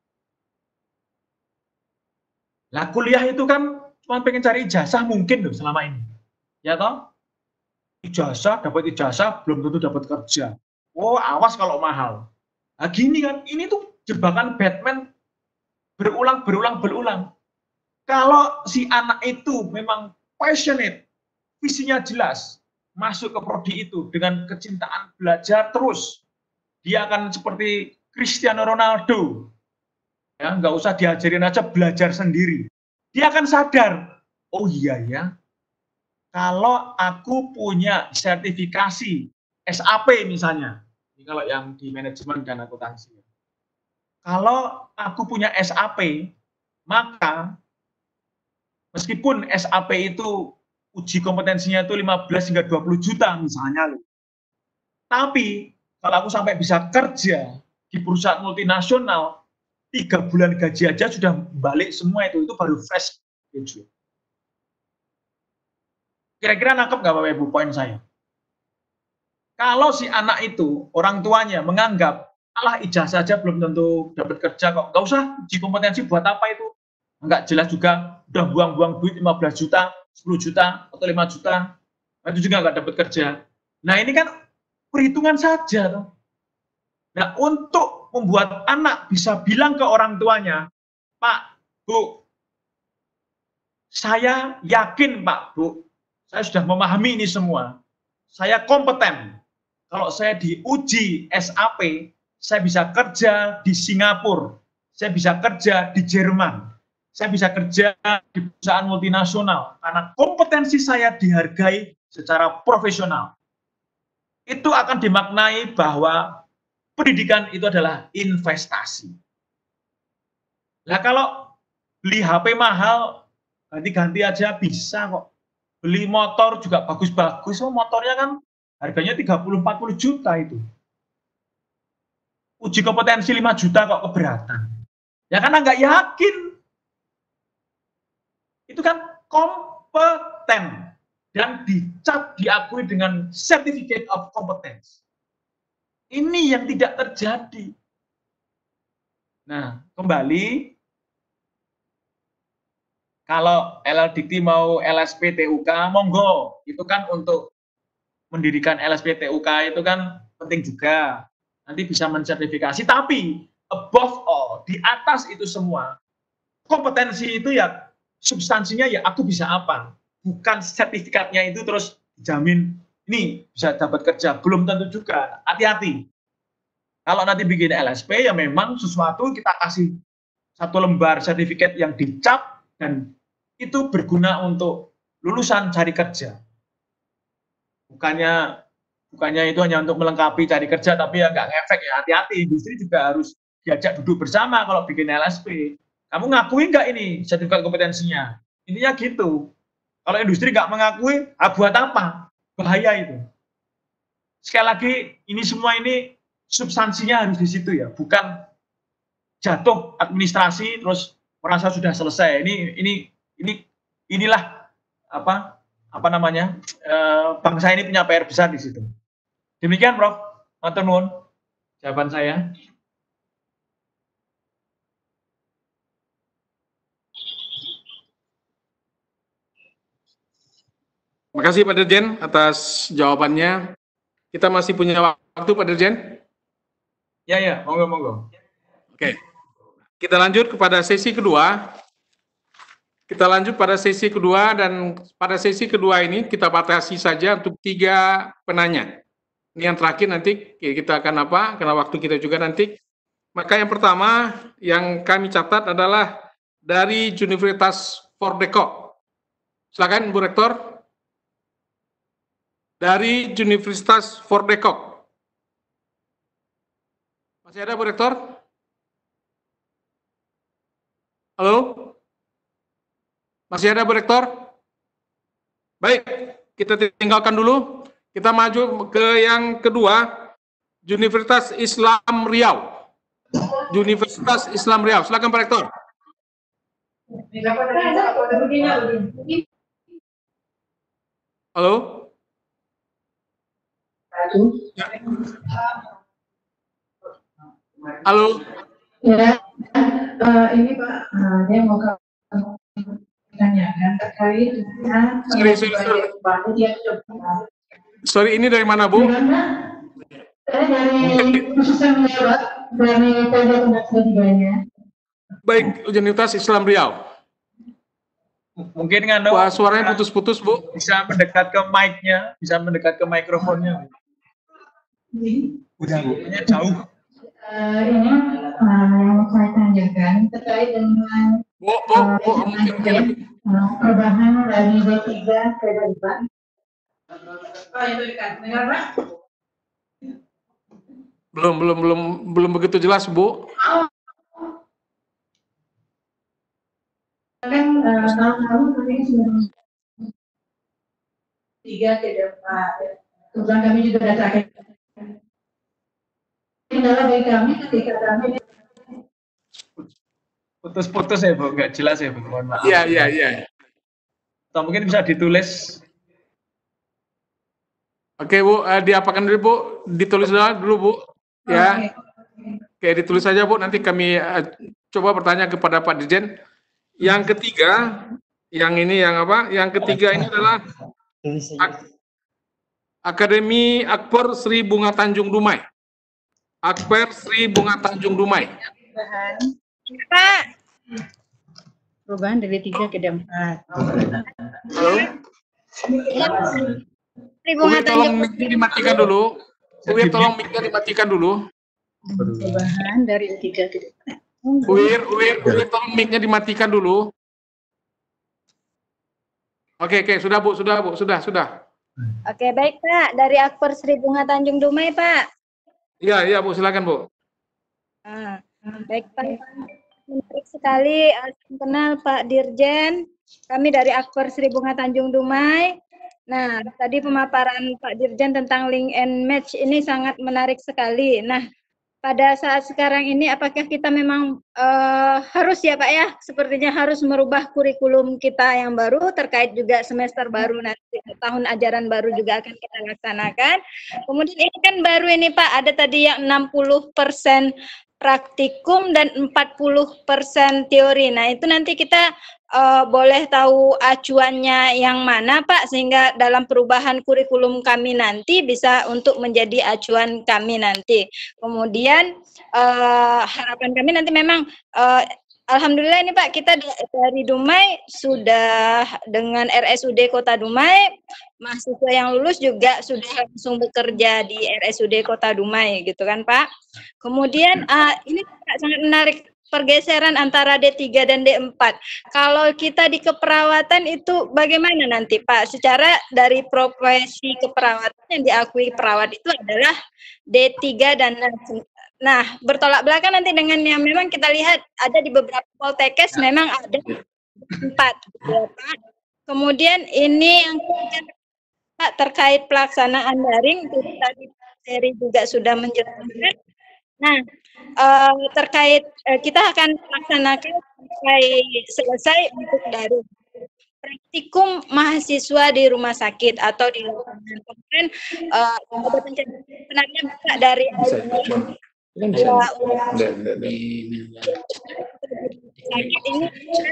Nah, kuliah itu kan cuma pengen cari ijazah mungkin loh selama ini. Ya toh? Ijazah, dapat ijazah, belum tentu dapat kerja. Oh, awas kalau mahal. Nah, gini kan, ini tuh jebakan Batman berulang. Kalau si anak itu memang passionate, visinya jelas, masuk ke prodi itu dengan kecintaan belajar terus, dia akan seperti Cristiano Ronaldo, ya nggak usah diajarin aja, belajar sendiri. Dia akan sadar, oh iya ya, kalau aku punya sertifikasi SAP misalnya, ini kalau yang di manajemen dan akuntansi, kalau aku punya SAP, maka meskipun SAP itu uji kompetensinya itu 15 hingga 20 juta misalnya. Tapi kalau aku sampai bisa kerja di perusahaan multinasional, 3 bulan gaji aja sudah balik semua itu baru fresh graduate. Kira-kira nangkep nggak Bapak Ibu poin saya? Kalau si anak itu, orang tuanya menganggap, alah ijazah saja belum tentu dapat kerja kok, nggak usah uji kompetensi buat apa itu? Nggak jelas juga, udah buang-buang duit 15 juta, 10 juta, atau 5 juta, itu juga nggak dapat kerja. Nah ini kan perhitungan saja. Toh. Nah untuk membuat anak bisa bilang ke orang tuanya, Pak, Bu, saya yakin Pak, Bu, saya sudah memahami ini semua, saya kompeten. Kalau saya diuji SAP, saya bisa kerja di Singapura, saya bisa kerja di Jerman, saya bisa kerja di perusahaan multinasional karena kompetensi saya dihargai secara profesional. Itu akan dimaknai bahwa pendidikan itu adalah investasi. Nah kalau beli HP mahal, ganti-ganti aja bisa kok. Beli motor juga bagus-bagus, motornya kan harganya 30-40 juta itu. Uji kompetensi 5 juta kok keberatan. Ya karena nggak yakin. Itu kan kompeten dan dicap diakui dengan Certificate of Competence. Ini yang tidak terjadi. Nah, kembali kalau LLDT mau LSP TUK, monggo. Itu kan untuk mendirikan LSP TUK itu kan penting juga. Nanti bisa mensertifikasi, tapi above all, di atas itu semua, kompetensi itu ya substansinya ya aku bisa apa, bukan sertifikatnya itu terus dijamin ini bisa dapat kerja, belum tentu juga. Hati-hati. Kalau nanti bikin LSP ya memang sesuatu kita kasih satu lembar sertifikat yang dicap dan itu berguna untuk lulusan cari kerja. Bukannya itu hanya untuk melengkapi cari kerja, tapi ya nggak ngefek ya. Hati-hati, industri juga harus diajak duduk bersama kalau bikin LSP. Kamu ngakui nggak ini sertifikat kompetensinya? Intinya gitu. Kalau industri nggak mengakui, buat apa? Bahaya itu. Sekali lagi, ini semua ini substansinya harus di situ ya, bukan jatuh administrasi terus merasa sudah selesai. Inilah apa namanya, bangsa ini punya PR besar di situ. Demikian, Prof. Matur nuwun jawaban saya. Terima kasih Pak Dirjen atas jawabannya. Kita masih punya waktu Pak Dirjen? Ya, monggo. Oke. Kita lanjut kepada sesi kedua. Kita lanjut pada sesi kedua, dan pada sesi kedua ini kita batasi saja untuk 3 penanya. Ini yang terakhir, nanti kita akan karena waktu kita juga nanti. Maka yang pertama yang kami catat adalah dari Universitas Fort de Kock. Silakan Bu Rektor. Dari Universitas Fort de Kock. Masih ada Bu Rektor? Halo? Masih ada Bu Rektor? Baik, kita tinggalkan dulu. Kita maju ke yang kedua, Universitas Islam Riau. Universitas Islam Riau. Silakan Pak Rektor. Halo? Halo? Ya, ini Pak, dia mau tanyakan terkait dengan Sorry, ini dari mana Bu? Saya dari khususnya menjawab dari Polda Tiganya. Baik, Universitas Islam Riau. Mungkin Wah, suaranya putus-putus Bu. Bisa mendekat ke mic-nya, bisa mendekat ke mikrofonnya. Udah jauh. Ini yang saya tanyakan terkait dengan perubahan dari D3 ke D4. Belum begitu jelas Bu. Kan tahun lalu kami sudah 3 ke D4. Kemudian kami juga datang. Kendala bagi kami ketika kami putus-putus ya Bu, nggak jelas ya Bu, mohon maaf. Iya. Atau mungkin bisa ditulis. Oke Bu, diapakan dulu Bu, ditulis dulu Bu, ya. Oke, ditulis saja Bu, nanti kami coba bertanya kepada Pak Dirjen. Yang ketiga, Yang ketiga ini adalah Akademi Akbar Sri Bunga Tanjung Dumai. Akbar Sri Bunga Tanjung Dumai. Pak. Perubahan dari 3 ke 4. Halo. Uwir, tolong mic-nya dimatikan dulu. Uwir, tolong mic-nya dimatikan dulu. Perubahan dari 3 ke 4. Uwir, tolong mic-nya dimatikan dulu. Oke, sudah Bu, sudah. Oke, baik Pak. Dari Akbar Sri Bunga Tanjung Dumai, Pak. Iya Bu, silakan Bu. Baik Pak. Menarik sekali. Kenal Pak Dirjen. Kami dari Akbar Sri Bunga Tanjung Dumai. Nah, tadi pemaparan Pak Dirjen tentang link and match ini sangat menarik sekali. Nah, pada saat sekarang ini apakah kita memang harus ya Pak ya, sepertinya harus merubah kurikulum kita yang baru terkait juga semester baru nanti, tahun ajaran baru juga akan kita laksanakan. Kemudian ini kan baru ini Pak, ada tadi yang 60% praktikum dan 40% teori. Nah, itu nanti kita boleh tahu acuannya yang mana Pak, sehingga dalam perubahan kurikulum kami nanti bisa untuk menjadi acuan kami nanti. Kemudian harapan kami nanti memang alhamdulillah ini Pak, kita dari Dumai sudah dengan RSUD Kota Dumai, mahasiswa yang lulus juga sudah langsung bekerja di RSUD Kota Dumai gitu kan Pak. Kemudian ini Pak, sangat menarik pergeseran antara D3 dan D4. Kalau kita di keperawatan itu bagaimana nanti Pak? Secara dari profesi keperawatan yang diakui perawat itu adalah D3 dan nah bertolak belakang nanti dengan yang memang kita lihat ada di beberapa poltekkes memang ada 4 ya, Pak. Kemudian ini yang Pak terkait pelaksanaan daring itu tadi Seri juga sudah menjelaskan. Nah, terkait kita akan melaksanakan sampai selesai untuk daring. Praktikum mahasiswa di rumah sakit atau di lapangan. Kemudian ada penanya Pak dari ini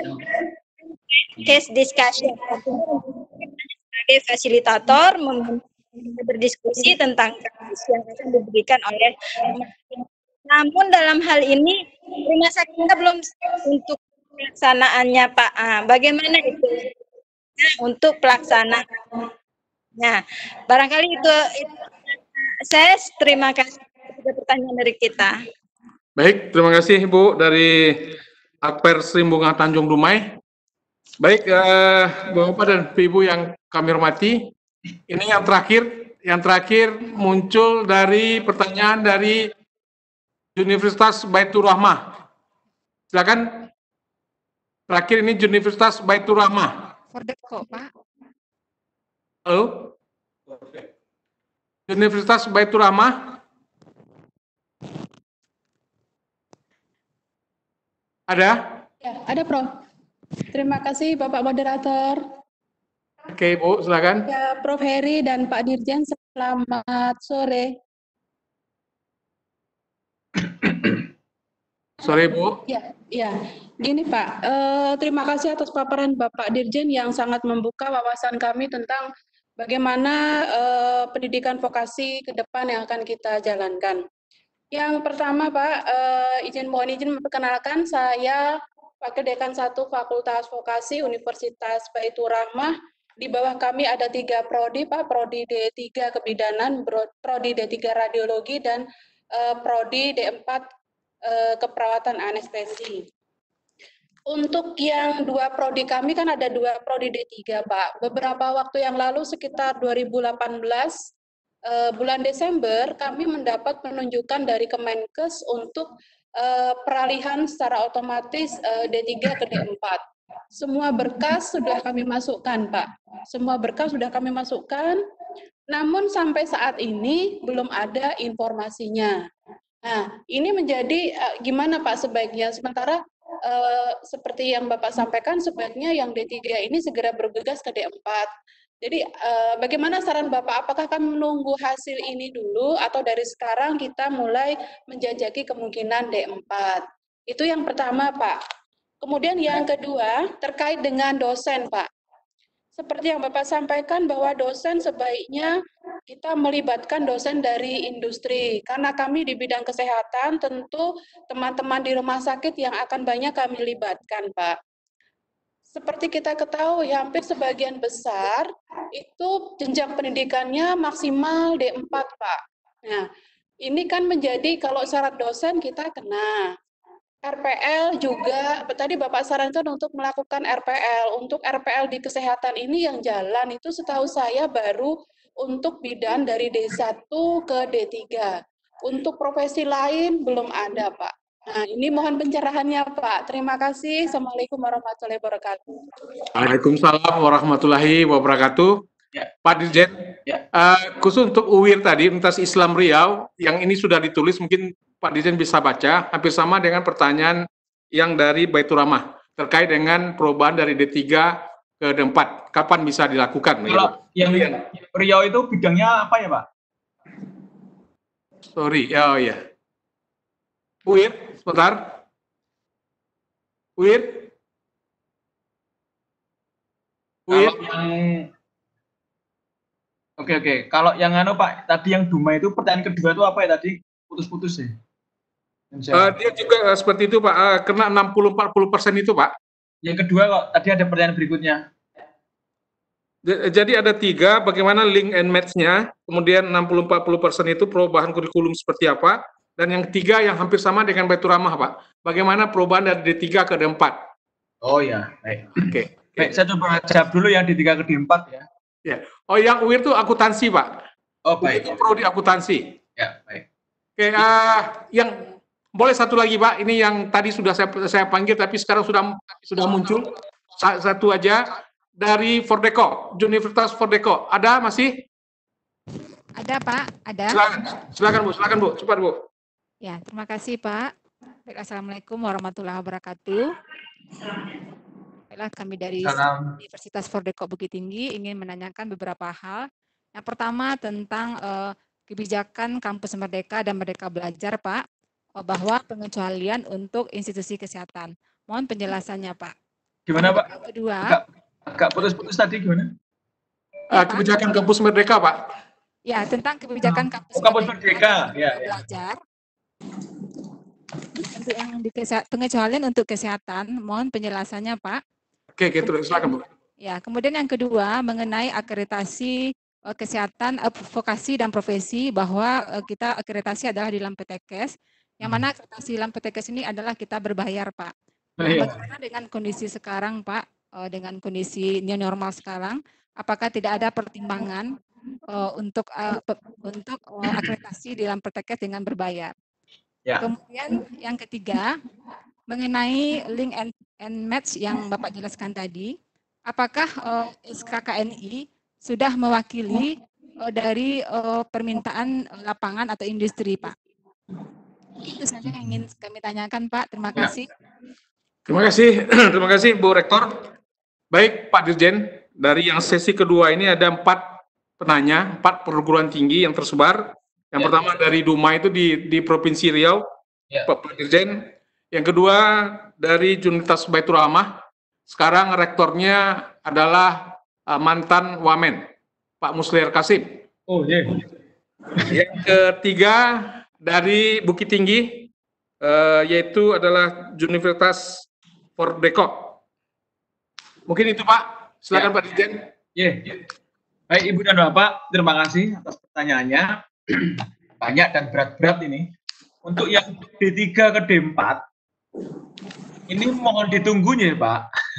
case discussion sebagai fasilitator berdiskusi tentang kasus yang akan diberikan oleh. Namun dalam hal ini rumah sakitnya belum untuk pelaksanaannya Pak. Bagaimana itu untuk pelaksanaannya? Barangkali itu saya terima kasih atas pertanyaan dari kita. Baik, terima kasih Ibu dari Akpers Rimbungan Tanjung Dumai. Baik, Bapak dan Ibu yang kami hormati, ini yang terakhir muncul dari pertanyaan dari Universitas Baitur Rahmah. Silakan. Terakhir ini Universitas Baitur Rahmah. Fordeko, Pak. Halo? Universitas Baitur Rahmah. Ada? Ya, ada, Prof. Terima kasih Bapak Moderator. Oke, Bu, silakan. Ya, Prof Heri dan Pak Dirjen, selamat sore. Sore, Bu. Ya, gini Pak, terima kasih atas paparan Bapak Dirjen yang sangat membuka wawasan kami tentang bagaimana pendidikan vokasi ke depan yang akan kita jalankan. Yang pertama Pak, mohon izin memperkenalkan, saya Wakil Dekan 1 Fakultas Vokasi Universitas Baitur Rahmah. Di bawah kami ada 3 prodi Pak, prodi D3 Kebidanan, prodi D3 Radiologi, dan prodi D4 Keperawatan Anestesi. Untuk yang 2 prodi kami kan ada 2 prodi D3 Pak. Beberapa waktu yang lalu sekitar 2018 bulan Desember kami mendapat penunjukan dari Kemenkes untuk peralihan secara otomatis D3 ke D4. Semua berkas sudah kami masukkan Pak. Semua berkas sudah kami masukkan. Namun sampai saat ini belum ada informasinya. Nah, ini menjadi gimana Pak sebaiknya? Sementara seperti yang Bapak sampaikan, sebaiknya yang D3 ini segera bergegas ke D4. Jadi bagaimana saran Bapak? Apakah kami menunggu hasil ini dulu atau dari sekarang kita mulai menjajaki kemungkinan D4? Itu yang pertama Pak. Kemudian yang kedua terkait dengan dosen Pak. Seperti yang Bapak sampaikan bahwa dosen sebaiknya kita melibatkan dosen dari industri. Karena kami di bidang kesehatan tentu teman-teman di rumah sakit yang akan banyak kami libatkan Pak. Seperti kita ketahui hampir sebagian besar itu jenjang pendidikannya maksimal D4 Pak. Nah ini kan menjadi kalau syarat dosen kita kena. RPL juga, tadi Bapak sarankan untuk melakukan RPL. Untuk RPL di kesehatan ini yang jalan itu setahu saya baru untuk bidan dari D1 ke D3. Untuk profesi lain belum ada, Pak. Nah, ini mohon pencerahannya, Pak. Terima kasih. Assalamualaikum warahmatullahi wabarakatuh. Waalaikumsalam warahmatullahi wabarakatuh. Ya. Pak Dirjen, ya. Khusus untuk UIR tadi, Universitas Islam Riau, yang ini sudah ditulis, mungkin Pak Dirjen bisa baca, hampir sama dengan pertanyaan yang dari Baitur Rahmah, terkait dengan perubahan dari D3 ke D4. Kapan bisa dilakukan? Kalau yang Riau itu bidangnya apa ya, Pak? Sorry, oh iya. UIR, sebentar. UIR. Kalau yang Oke. Kalau yang Pak, tadi yang Duma itu pertanyaan kedua itu apa ya tadi? Putus-putus ya? Dia juga seperti itu Pak, kena 60-40% itu Pak. Yang kedua kok, tadi ada pertanyaan berikutnya. Jadi ada 3, bagaimana link and match-nya, kemudian 60-40% itu perubahan kurikulum seperti apa, dan yang ketiga yang hampir sama dengan Baitur Rahmah, Pak. Bagaimana perubahan dari D3 ke D4? Oh ya, baik. Oke. Baik, saya coba jawab dulu yang D3 ke D4 ya. Ya. Oh, yang UIR itu akuntansi, Pak. Oh, baik. Itu prodi akuntansi. Ya, baik. Oke, yang boleh satu lagi, Pak. Ini yang tadi sudah saya panggil tapi sekarang sudah muncul. Satu aja dari Fordeco, Universitas Fordeco. Ada masih? Ada, Pak. Ada. Silakan Bu. Cepat, Bu. Ya, terima kasih, Pak. Baik, Assalamualaikum warahmatullahi wabarakatuh. Baiklah, kami dari Universitas Fordeco Bukit Tinggi ingin menanyakan beberapa hal. Yang pertama tentang kebijakan Kampus Merdeka dan Merdeka Belajar, Pak, bahwa pengecualian untuk institusi kesehatan. Mohon penjelasannya, Pak. Gimana, Pak? Yang kedua. Agak putus-putus tadi gimana? Kebijakan Kampus Merdeka, Pak. Ya, tentang kebijakan Kampus Merdeka ya, Belajar. Untuk yang pengecualian untuk kesehatan, mohon penjelasannya, Pak. Oke, terus silakan, Bu. Ya, kemudian yang kedua mengenai akreditasi kesehatan, vokasi dan profesi, bahwa kita akreditasi adalah di Lampetekes, yang mana akreditasi Lampetekes ini adalah kita berbayar, Pak. Bagaimana dengan kondisi sekarang, Pak, dengan kondisi new normal sekarang, apakah tidak ada pertimbangan untuk akreditasi di Lampetekes dengan berbayar? Ya. Kemudian yang ketiga, mengenai link and match yang Bapak jelaskan tadi, apakah SKKNI sudah mewakili dari permintaan lapangan atau industri, Pak? Itu saja yang ingin kami tanyakan, Pak. Terima kasih. Terima kasih Bu Rektor. Baik, Pak Dirjen, dari yang sesi kedua ini ada 4 penanya, 4 perguruan tinggi yang tersebar. Yang pertama dari Duma itu di Provinsi Riau, Pak Dirjen. Yang kedua dari Universitas Baitur Rahmah. Sekarang rektornya adalah mantan Wamen, Pak Muslir Kasim. Oh, iya. Yang ketiga dari Bukit Tinggi, yaitu adalah Universitas Fordeco. Mungkin itu, Pak. Silakan, Pak Dirjen. Baik, Ibu dan Bapak, terima kasih atas pertanyaannya. Banyak dan berat-berat ini. Untuk yang D3 ke D4, ini mohon ditunggunya, Pak.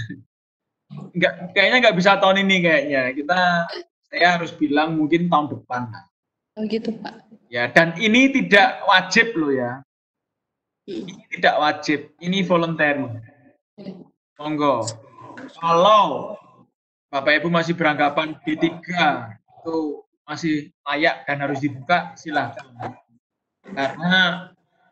Kayaknya nggak bisa tahun ini kayaknya. Saya harus bilang mungkin tahun depan. Oh gitu, Pak. Ya, dan ini tidak wajib loh ya. Ini tidak wajib, ini voluntary. Monggo. Kalau Bapak Ibu masih beranggapan D3 itu masih layak dan harus dibuka, silakan. Karena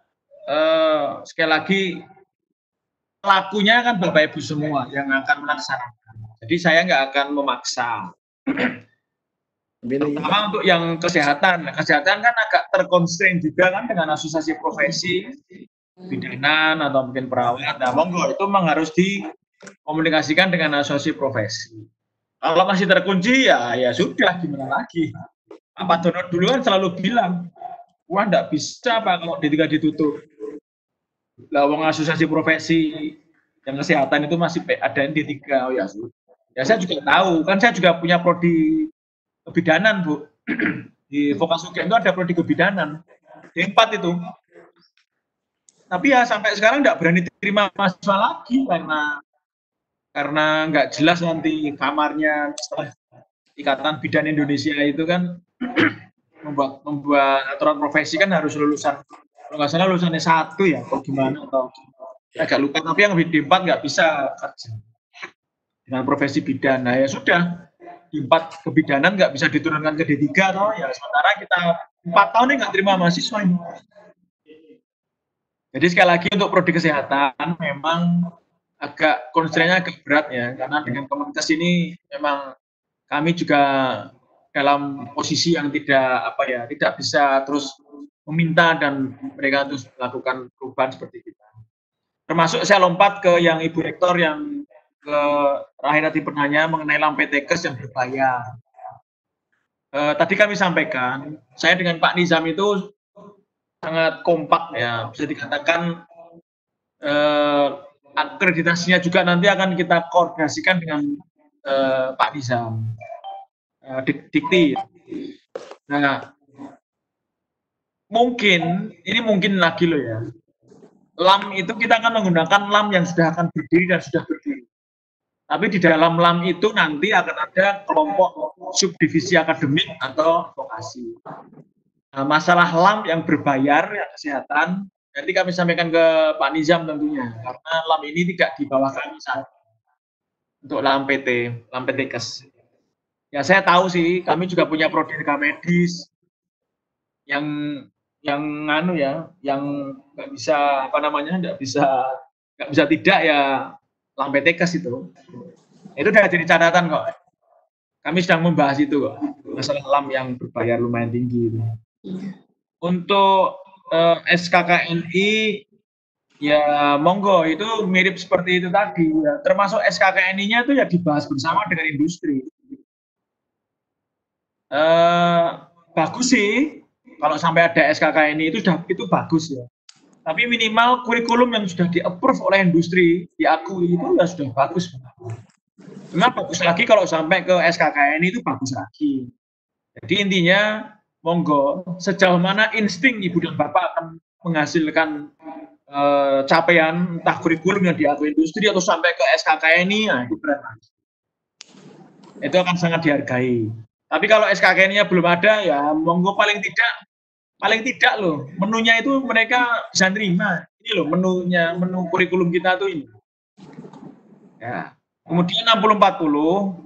sekali lagi pelakunya kan Bapak Ibu semua yang akan melaksanakan. Jadi saya nggak akan memaksa. Terutama untuk yang kesehatan. Kesehatan kan agak terkonstrain juga kan dengan asosiasi profesi, bidanan atau mungkin perawat. Nah, monggo itu memang harus dikomunikasikan dengan asosiasi profesi. Kalau masih terkunci ya sudah, gimana lagi. Pak Dono dulu kan selalu bilang, wah enggak bisa Pak kalau D3 ditutup. Lah wong asosiasi profesi yang kesehatan itu masih ada D3. Oh ya sudah. Ya saya juga tahu, kan saya juga punya prodi kebidanan, Bu. Di Vokasi UGM itu ada prodi kebidanan. D4 itu. Tapi ya sampai sekarang enggak berani terima mahasiswa lagi karena nggak jelas nanti kamarnya setelah Ikatan Bidan Indonesia itu kan membuat aturan profesi kan harus lulusan, kalau nggak salah lulusannya 1 ya, atau gimana, atau agak lupa, tapi yang D4 nggak bisa kerja dengan profesi bidan. Nah ya sudah, D4 kebidanan nggak bisa diturunkan ke D3 toh, ya sementara kita 4 tahun ini nggak terima mahasiswa ini. Jadi sekali lagi untuk prodi kesehatan memang agak constraint-nya agak berat ya, karena dengan komunitas ini memang kami juga dalam posisi yang tidak bisa terus meminta dan mereka terus melakukan perubahan seperti kita. Termasuk saya lompat ke yang Ibu Rektor yang terakhir tadi penanya mengenai Lampetekes yang berbayar. Tadi kami sampaikan, saya dengan Pak Nizam itu sangat kompak ya, bisa dikatakan akreditasinya juga nanti akan kita koordinasikan dengan Pak Nizam, Dikti. Nah, ini mungkin lagi loh ya. LAM itu kita akan menggunakan LAM yang sudah akan berdiri dan sudah berdiri. Tapi di dalam LAM itu nanti akan ada kelompok subdivisi akademik atau vokasi. Nah, masalah LAM yang berbayar ya kesehatan, nanti kami sampaikan ke Pak Nizam tentunya, karena LAM ini tidak di bawah kami saat untuk LAM PT-Kes. Ya saya tahu sih, kami juga punya prodi rekam medis yang anu ya, yang nggak bisa apa namanya, nggak bisa tidak ya LAM PT-Kes itu udah jadi catatan kok. Kami sedang membahas itu kok, masalah LAM yang berbayar lumayan tinggi itu. Untuk SKKNI ya monggo, itu mirip seperti itu tadi ya. Termasuk SKKNI-nya itu ya dibahas bersama dengan industri. Bagus sih kalau sampai ada SKKNI itu bagus ya. Tapi minimal kurikulum yang sudah di-approve oleh industri, diakui itu ya sudah bagus. Cuma bagus lagi kalau sampai ke SKKNI itu bagus lagi. Jadi intinya monggo, sejauh mana insting ibu dan bapak akan menghasilkan capaian entah kurikulum yang diakui industri atau sampai ke SKKNI, nah itu keren. Itu akan sangat dihargai. Tapi kalau SKKNI-nya belum ada, ya monggo paling tidak loh, menunya itu mereka bisa nerima. Ini loh menu kurikulum kita tuh ini. Ya. Kemudian 60-40,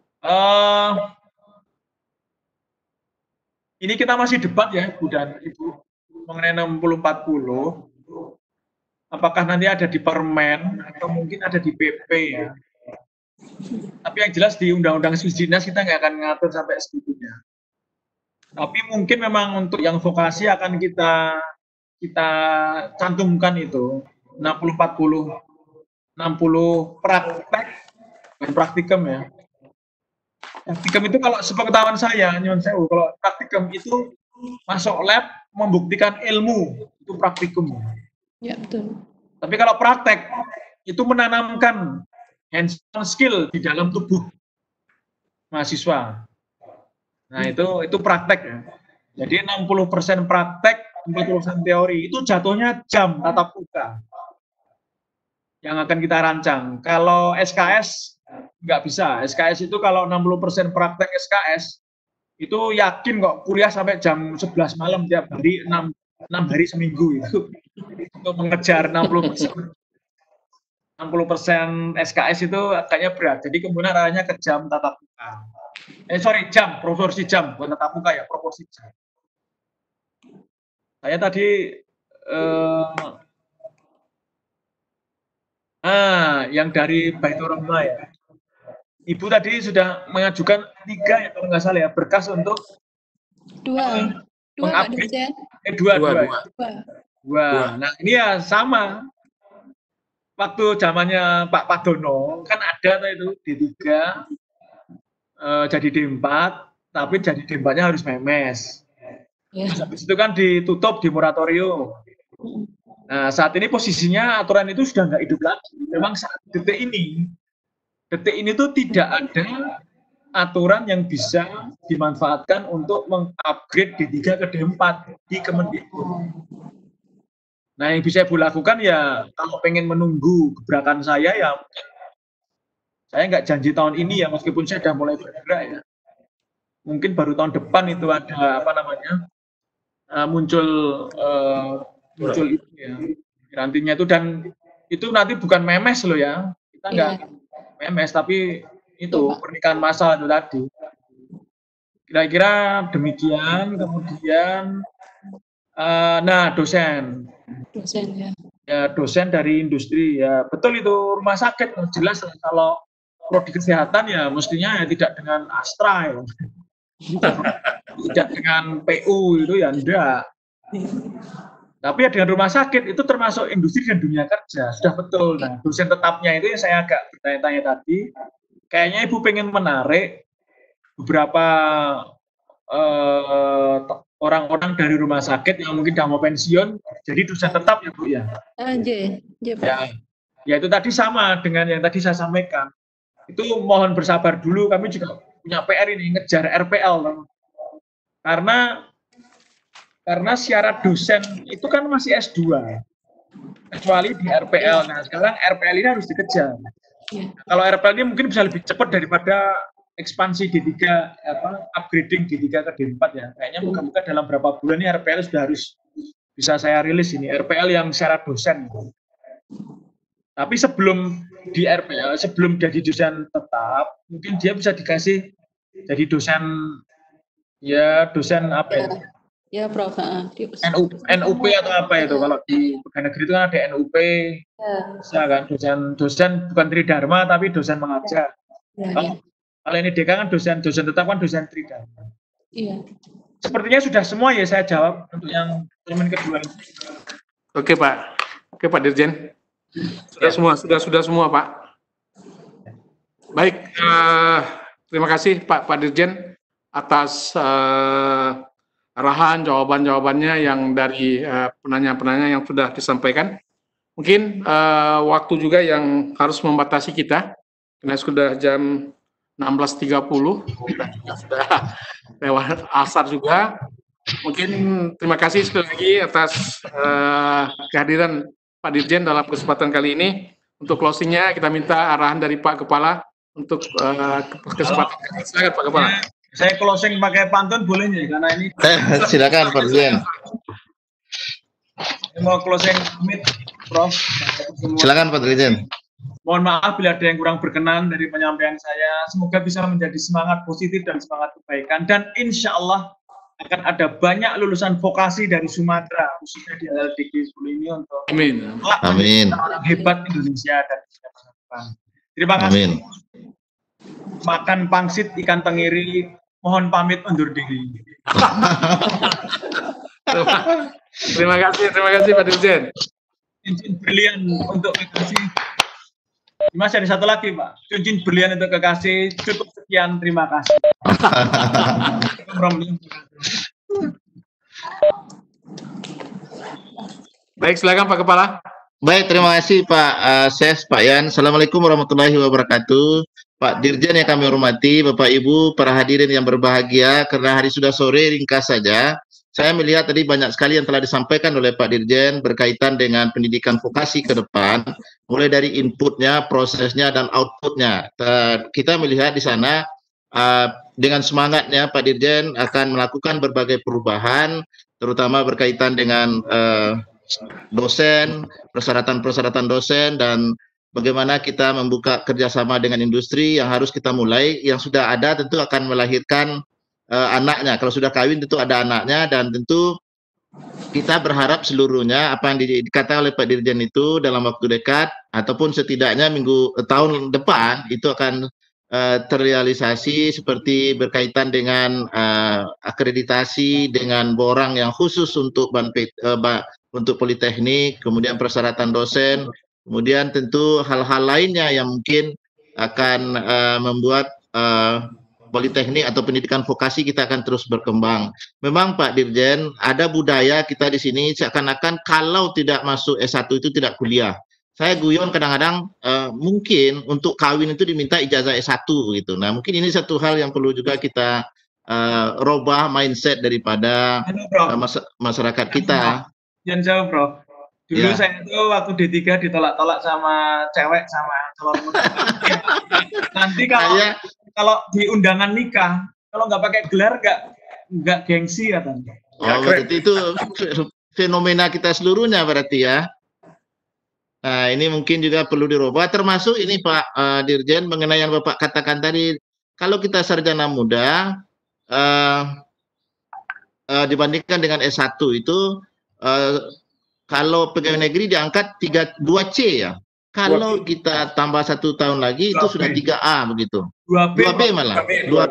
ini kita masih debat ya, Bu dan Ibu, mengenai 60-40. Apakah nanti ada di Permen atau mungkin ada di PP ya. Tapi yang jelas di Undang-Undang Sisdinas kita nggak akan ngatur sampai segitunya. Tapi mungkin memang untuk yang vokasi akan kita cantumkan itu 60-40, 60 praktek dan praktikum ya. Praktikum itu kalau sepengetahuan saya, nyuwun sewu, kalau praktikum itu masuk lab membuktikan ilmu, itu praktikum. Ya, betul. Tapi kalau praktek itu menanamkan hands-on skill di dalam tubuh mahasiswa. Nah, itu praktek ya. Jadi 60% praktek, 40% teori. Itu jatuhnya jam tatap muka yang akan kita rancang. Kalau SKS nggak bisa. SKS itu kalau 60% praktek SKS itu yakin kok kuliah sampai jam 11 malam tiap hari, 6 hari seminggu itu untuk mengejar 60% SKS itu agaknya berat. Jadi kemudian arahnya ke jam tatap muka. Jam, proporsi jam, bukan tatap muka ya, proporsi jam. Saya tadi yang dari Baitur Rahmah ya. Ibu tadi sudah mengajukan 3 ya kalau nggak salah ya, berkas untuk 2 mengupdate. 2. Nah ini ya sama. Waktu zamannya Pak Padono kan ada itu D3 jadi D4, tapi jadi D4-nya harus memes. Terus habis itu kan ditutup di moratorium. Nah saat ini posisinya aturan itu sudah nggak hidup lagi. Memang saat detik ini tuh tidak ada aturan yang bisa dimanfaatkan untuk mengupgrade D3 ke D4 di Kemendikbud. Nah, yang bisa Ibu lakukan ya kalau pengen menunggu gebrakan saya ya saya nggak janji tahun ini ya, meskipun saya sudah mulai bergerak ya. Mungkin baru tahun depan itu ada apa namanya muncul itu ya nantinya itu, dan itu nanti bukan memes loh ya, kita nggak memes tapi itu pernikahan massal itu tadi. Kira-kira demikian. Kemudian dosen ya, dosen dari industri ya, betul itu rumah sakit jelas. Kalau prodi kesehatan ya mestinya ya tidak dengan Astra ya. Tidak dengan PU itu ya enggak. Tapi ya dengan rumah sakit itu termasuk industri dan dunia kerja, sudah betul. Nah, dosen tetapnya itu yang saya agak bertanya-tanya tadi, kayaknya Ibu pengen menarik beberapa orang-orang dari rumah sakit yang mungkin sudah mau pensiun jadi dosen tetap ya Bu ya. Ya itu tadi sama dengan yang tadi saya sampaikan. Itu mohon bersabar dulu, kami juga punya PR ini, ngejar RPL. Karena karena syarat dosen itu kan masih S2, kecuali di RPL. Nah, sekarang RPL ini harus dikejar. Kalau RPL ini mungkin bisa lebih cepat daripada ekspansi D3, upgrading D3 ke D4 ya. Kayaknya moga-moga dalam berapa bulan ini RPL sudah harus bisa saya rilis ini, RPL yang syarat dosen. Tapi sebelum di RPL, sebelum jadi dosen tetap, mungkin dia bisa dikasih jadi dosen, ya dosen apa ya? Ya, Prof. NUP atau apa itu? Kalau di pegawai negeri itu kan ada NUP, bisa kan? Dosen bukan Tridharma tapi dosen mengajar. Kalau ini DK kan dosen tetap kan dosen Tridharma. Iya. Sepertinya sudah semua ya saya jawab untuk yang elemen kedua. Oke Pak Dirjen. Sudah semua Pak. Baik, terima kasih Pak Dirjen atas arahan jawabannya yang dari penanya-penanya yang sudah disampaikan. Mungkin waktu juga yang harus membatasi kita, karena sudah jam 16.30 dan juga sudah lewat asar juga. Mungkin terima kasih sekali lagi atas kehadiran Pak Dirjen dalam kesempatan kali ini. Untuk closingnya kita minta arahan dari Pak Kepala untuk kesempatan. Silakan Pak Kepala. Saya closing pakai pantun boleh ya, karena ini. Silakan Pak Dirjen. Mau closing pamit, Prof. Silakan Pak Dirjen. Mohon maaf bila ada yang kurang berkenan dari penyampaian saya. Semoga bisa menjadi semangat positif dan semangat kebaikan. Dan insya Allah akan ada banyak lulusan vokasi dari Sumatera, khususnya di LDG 10 ini untuk Amin. orang hebat Indonesia dan Indonesia. Terima kasih. Amin. Makan pangsit ikan tenggiri, mohon pamit undur diri. Terima kasih Pak Dirjen. Cincin berlian untuk kekasih. Mas ada satu lagi Pak, cincin berlian untuk kekasih. Cukup sekian, terima kasih. Baik, silakan Pak Kepala. Baik, terima kasih Pak Ses, Pak Yan. Assalamualaikum warahmatullahi wabarakatuh. Pak Dirjen yang kami hormati, Bapak Ibu, para hadirin yang berbahagia, karena hari sudah sore, ringkas saja. Saya melihat tadi banyak sekali yang telah disampaikan oleh Pak Dirjen berkaitan dengan pendidikan vokasi ke depan, mulai dari inputnya, prosesnya, dan outputnya. Kita melihat di sana dengan semangatnya Pak Dirjen akan melakukan berbagai perubahan, terutama berkaitan dengan dosen, persyaratan-persyaratan dosen, dan bagaimana kita membuka kerjasama dengan industri yang harus kita mulai. Yang sudah ada tentu akan melahirkan anaknya. Kalau sudah kawin tentu ada anaknya, dan tentu kita berharap seluruhnya apa yang dikatakan oleh Pak Dirjen itu dalam waktu dekat ataupun setidaknya tahun depan itu akan terrealisasi, seperti berkaitan dengan akreditasi dengan borang yang khusus untuk untuk politeknik, kemudian persyaratan dosen, kemudian tentu hal-hal lainnya yang mungkin akan membuat politeknik atau pendidikan vokasi kita akan terus berkembang. Memang Pak Dirjen, ada budaya kita di sini seakan-akan kalau tidak masuk S1 itu tidak kuliah. Saya guyon kadang-kadang mungkin untuk kawin itu diminta ijazah S1 gitu. Nah, mungkin ini satu hal yang perlu juga kita robah mindset daripada masyarakat kita. Jangan jauh, Prof. Dulu saya itu waktu D3 ditolak-tolak sama cewek sama calon muda. Nanti kalau di undangan nikah, kalau nggak pakai gelar nggak gengsi katanya. Oh, berarti itu fenomena kita seluruhnya berarti ya. Nah, ini mungkin juga perlu dirubah, termasuk ini Pak Dirjen mengenai yang Bapak katakan tadi, kalau kita sarjana muda dibandingkan dengan S1 itu kalau pegawai negeri diangkat 2C ya. Kalau kita tambah 1 tahun lagi itu sudah 3A begitu. 2B malah. 2B.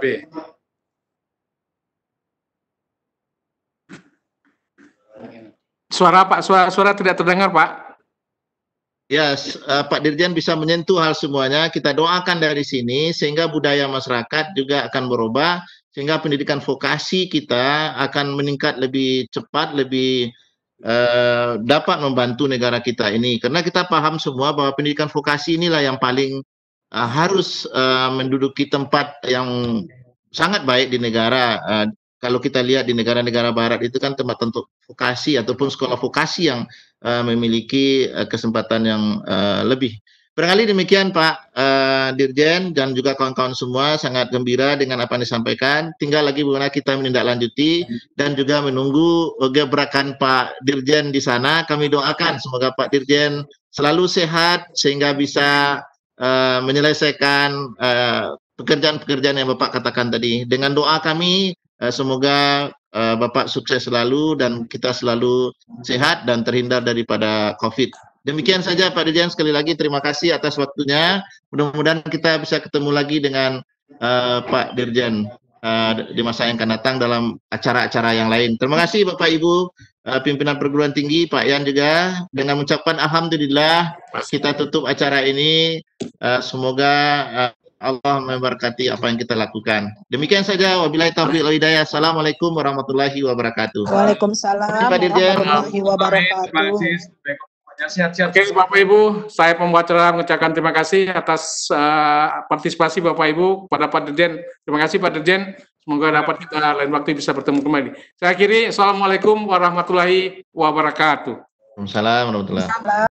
Suara Pak, suara tidak terdengar Pak. Ya, Pak Dirjen bisa menyentuh hal semuanya. Kita doakan dari sini sehingga budaya masyarakat juga akan berubah, sehingga pendidikan vokasi kita akan meningkat lebih cepat, lebih dapat membantu negara kita ini. Karena kita paham semua bahwa pendidikan vokasi inilah yang paling harus menduduki tempat yang sangat baik di negara. kalau kita lihat di negara-negara barat itu kan tempat untuk vokasi ataupun sekolah vokasi yang memiliki kesempatan yang lebih. Barangkali demikian Pak Dirjen dan juga kawan-kawan semua, sangat gembira dengan apa yang disampaikan. Tinggal lagi bagaimana kita menindaklanjuti dan juga menunggu gebrakan Pak Dirjen di sana. Kami doakan semoga Pak Dirjen selalu sehat sehingga bisa menyelesaikan pekerjaan-pekerjaan yang Bapak katakan tadi. Dengan doa kami semoga Bapak sukses selalu dan kita selalu sehat dan terhindar daripada COVID. Demikian saja Pak Dirjen, sekali lagi terima kasih atas waktunya. Mudah-mudahan kita bisa ketemu lagi dengan Pak Dirjen di masa yang akan datang dalam acara-acara yang lain. Terima kasih Bapak Ibu pimpinan perguruan tinggi, Pak Yan juga, dengan mengucapkan alhamdulillah kita tutup acara ini. Semoga Allah memberkati apa yang kita lakukan. Demikian saja, wabillahi taufiq wal hidayah. Assalamualaikum warahmatullahi wabarakatuh. Waalaikumsalam Pak Dirjen. warahmatullahi wabarakatuh. Sehat-sehat. Oke, Bapak Ibu, saya pembaca mengucapkan terima kasih atas partisipasi Bapak Ibu kepada Pak Dirjen. Terima kasih Pak Dirjen. Semoga dapat kita lain waktu bisa bertemu kembali. Saya akhiri, Assalamualaikum warahmatullahi wabarakatuh. Waalaikumsalam warahmatullahi wabarakatuh.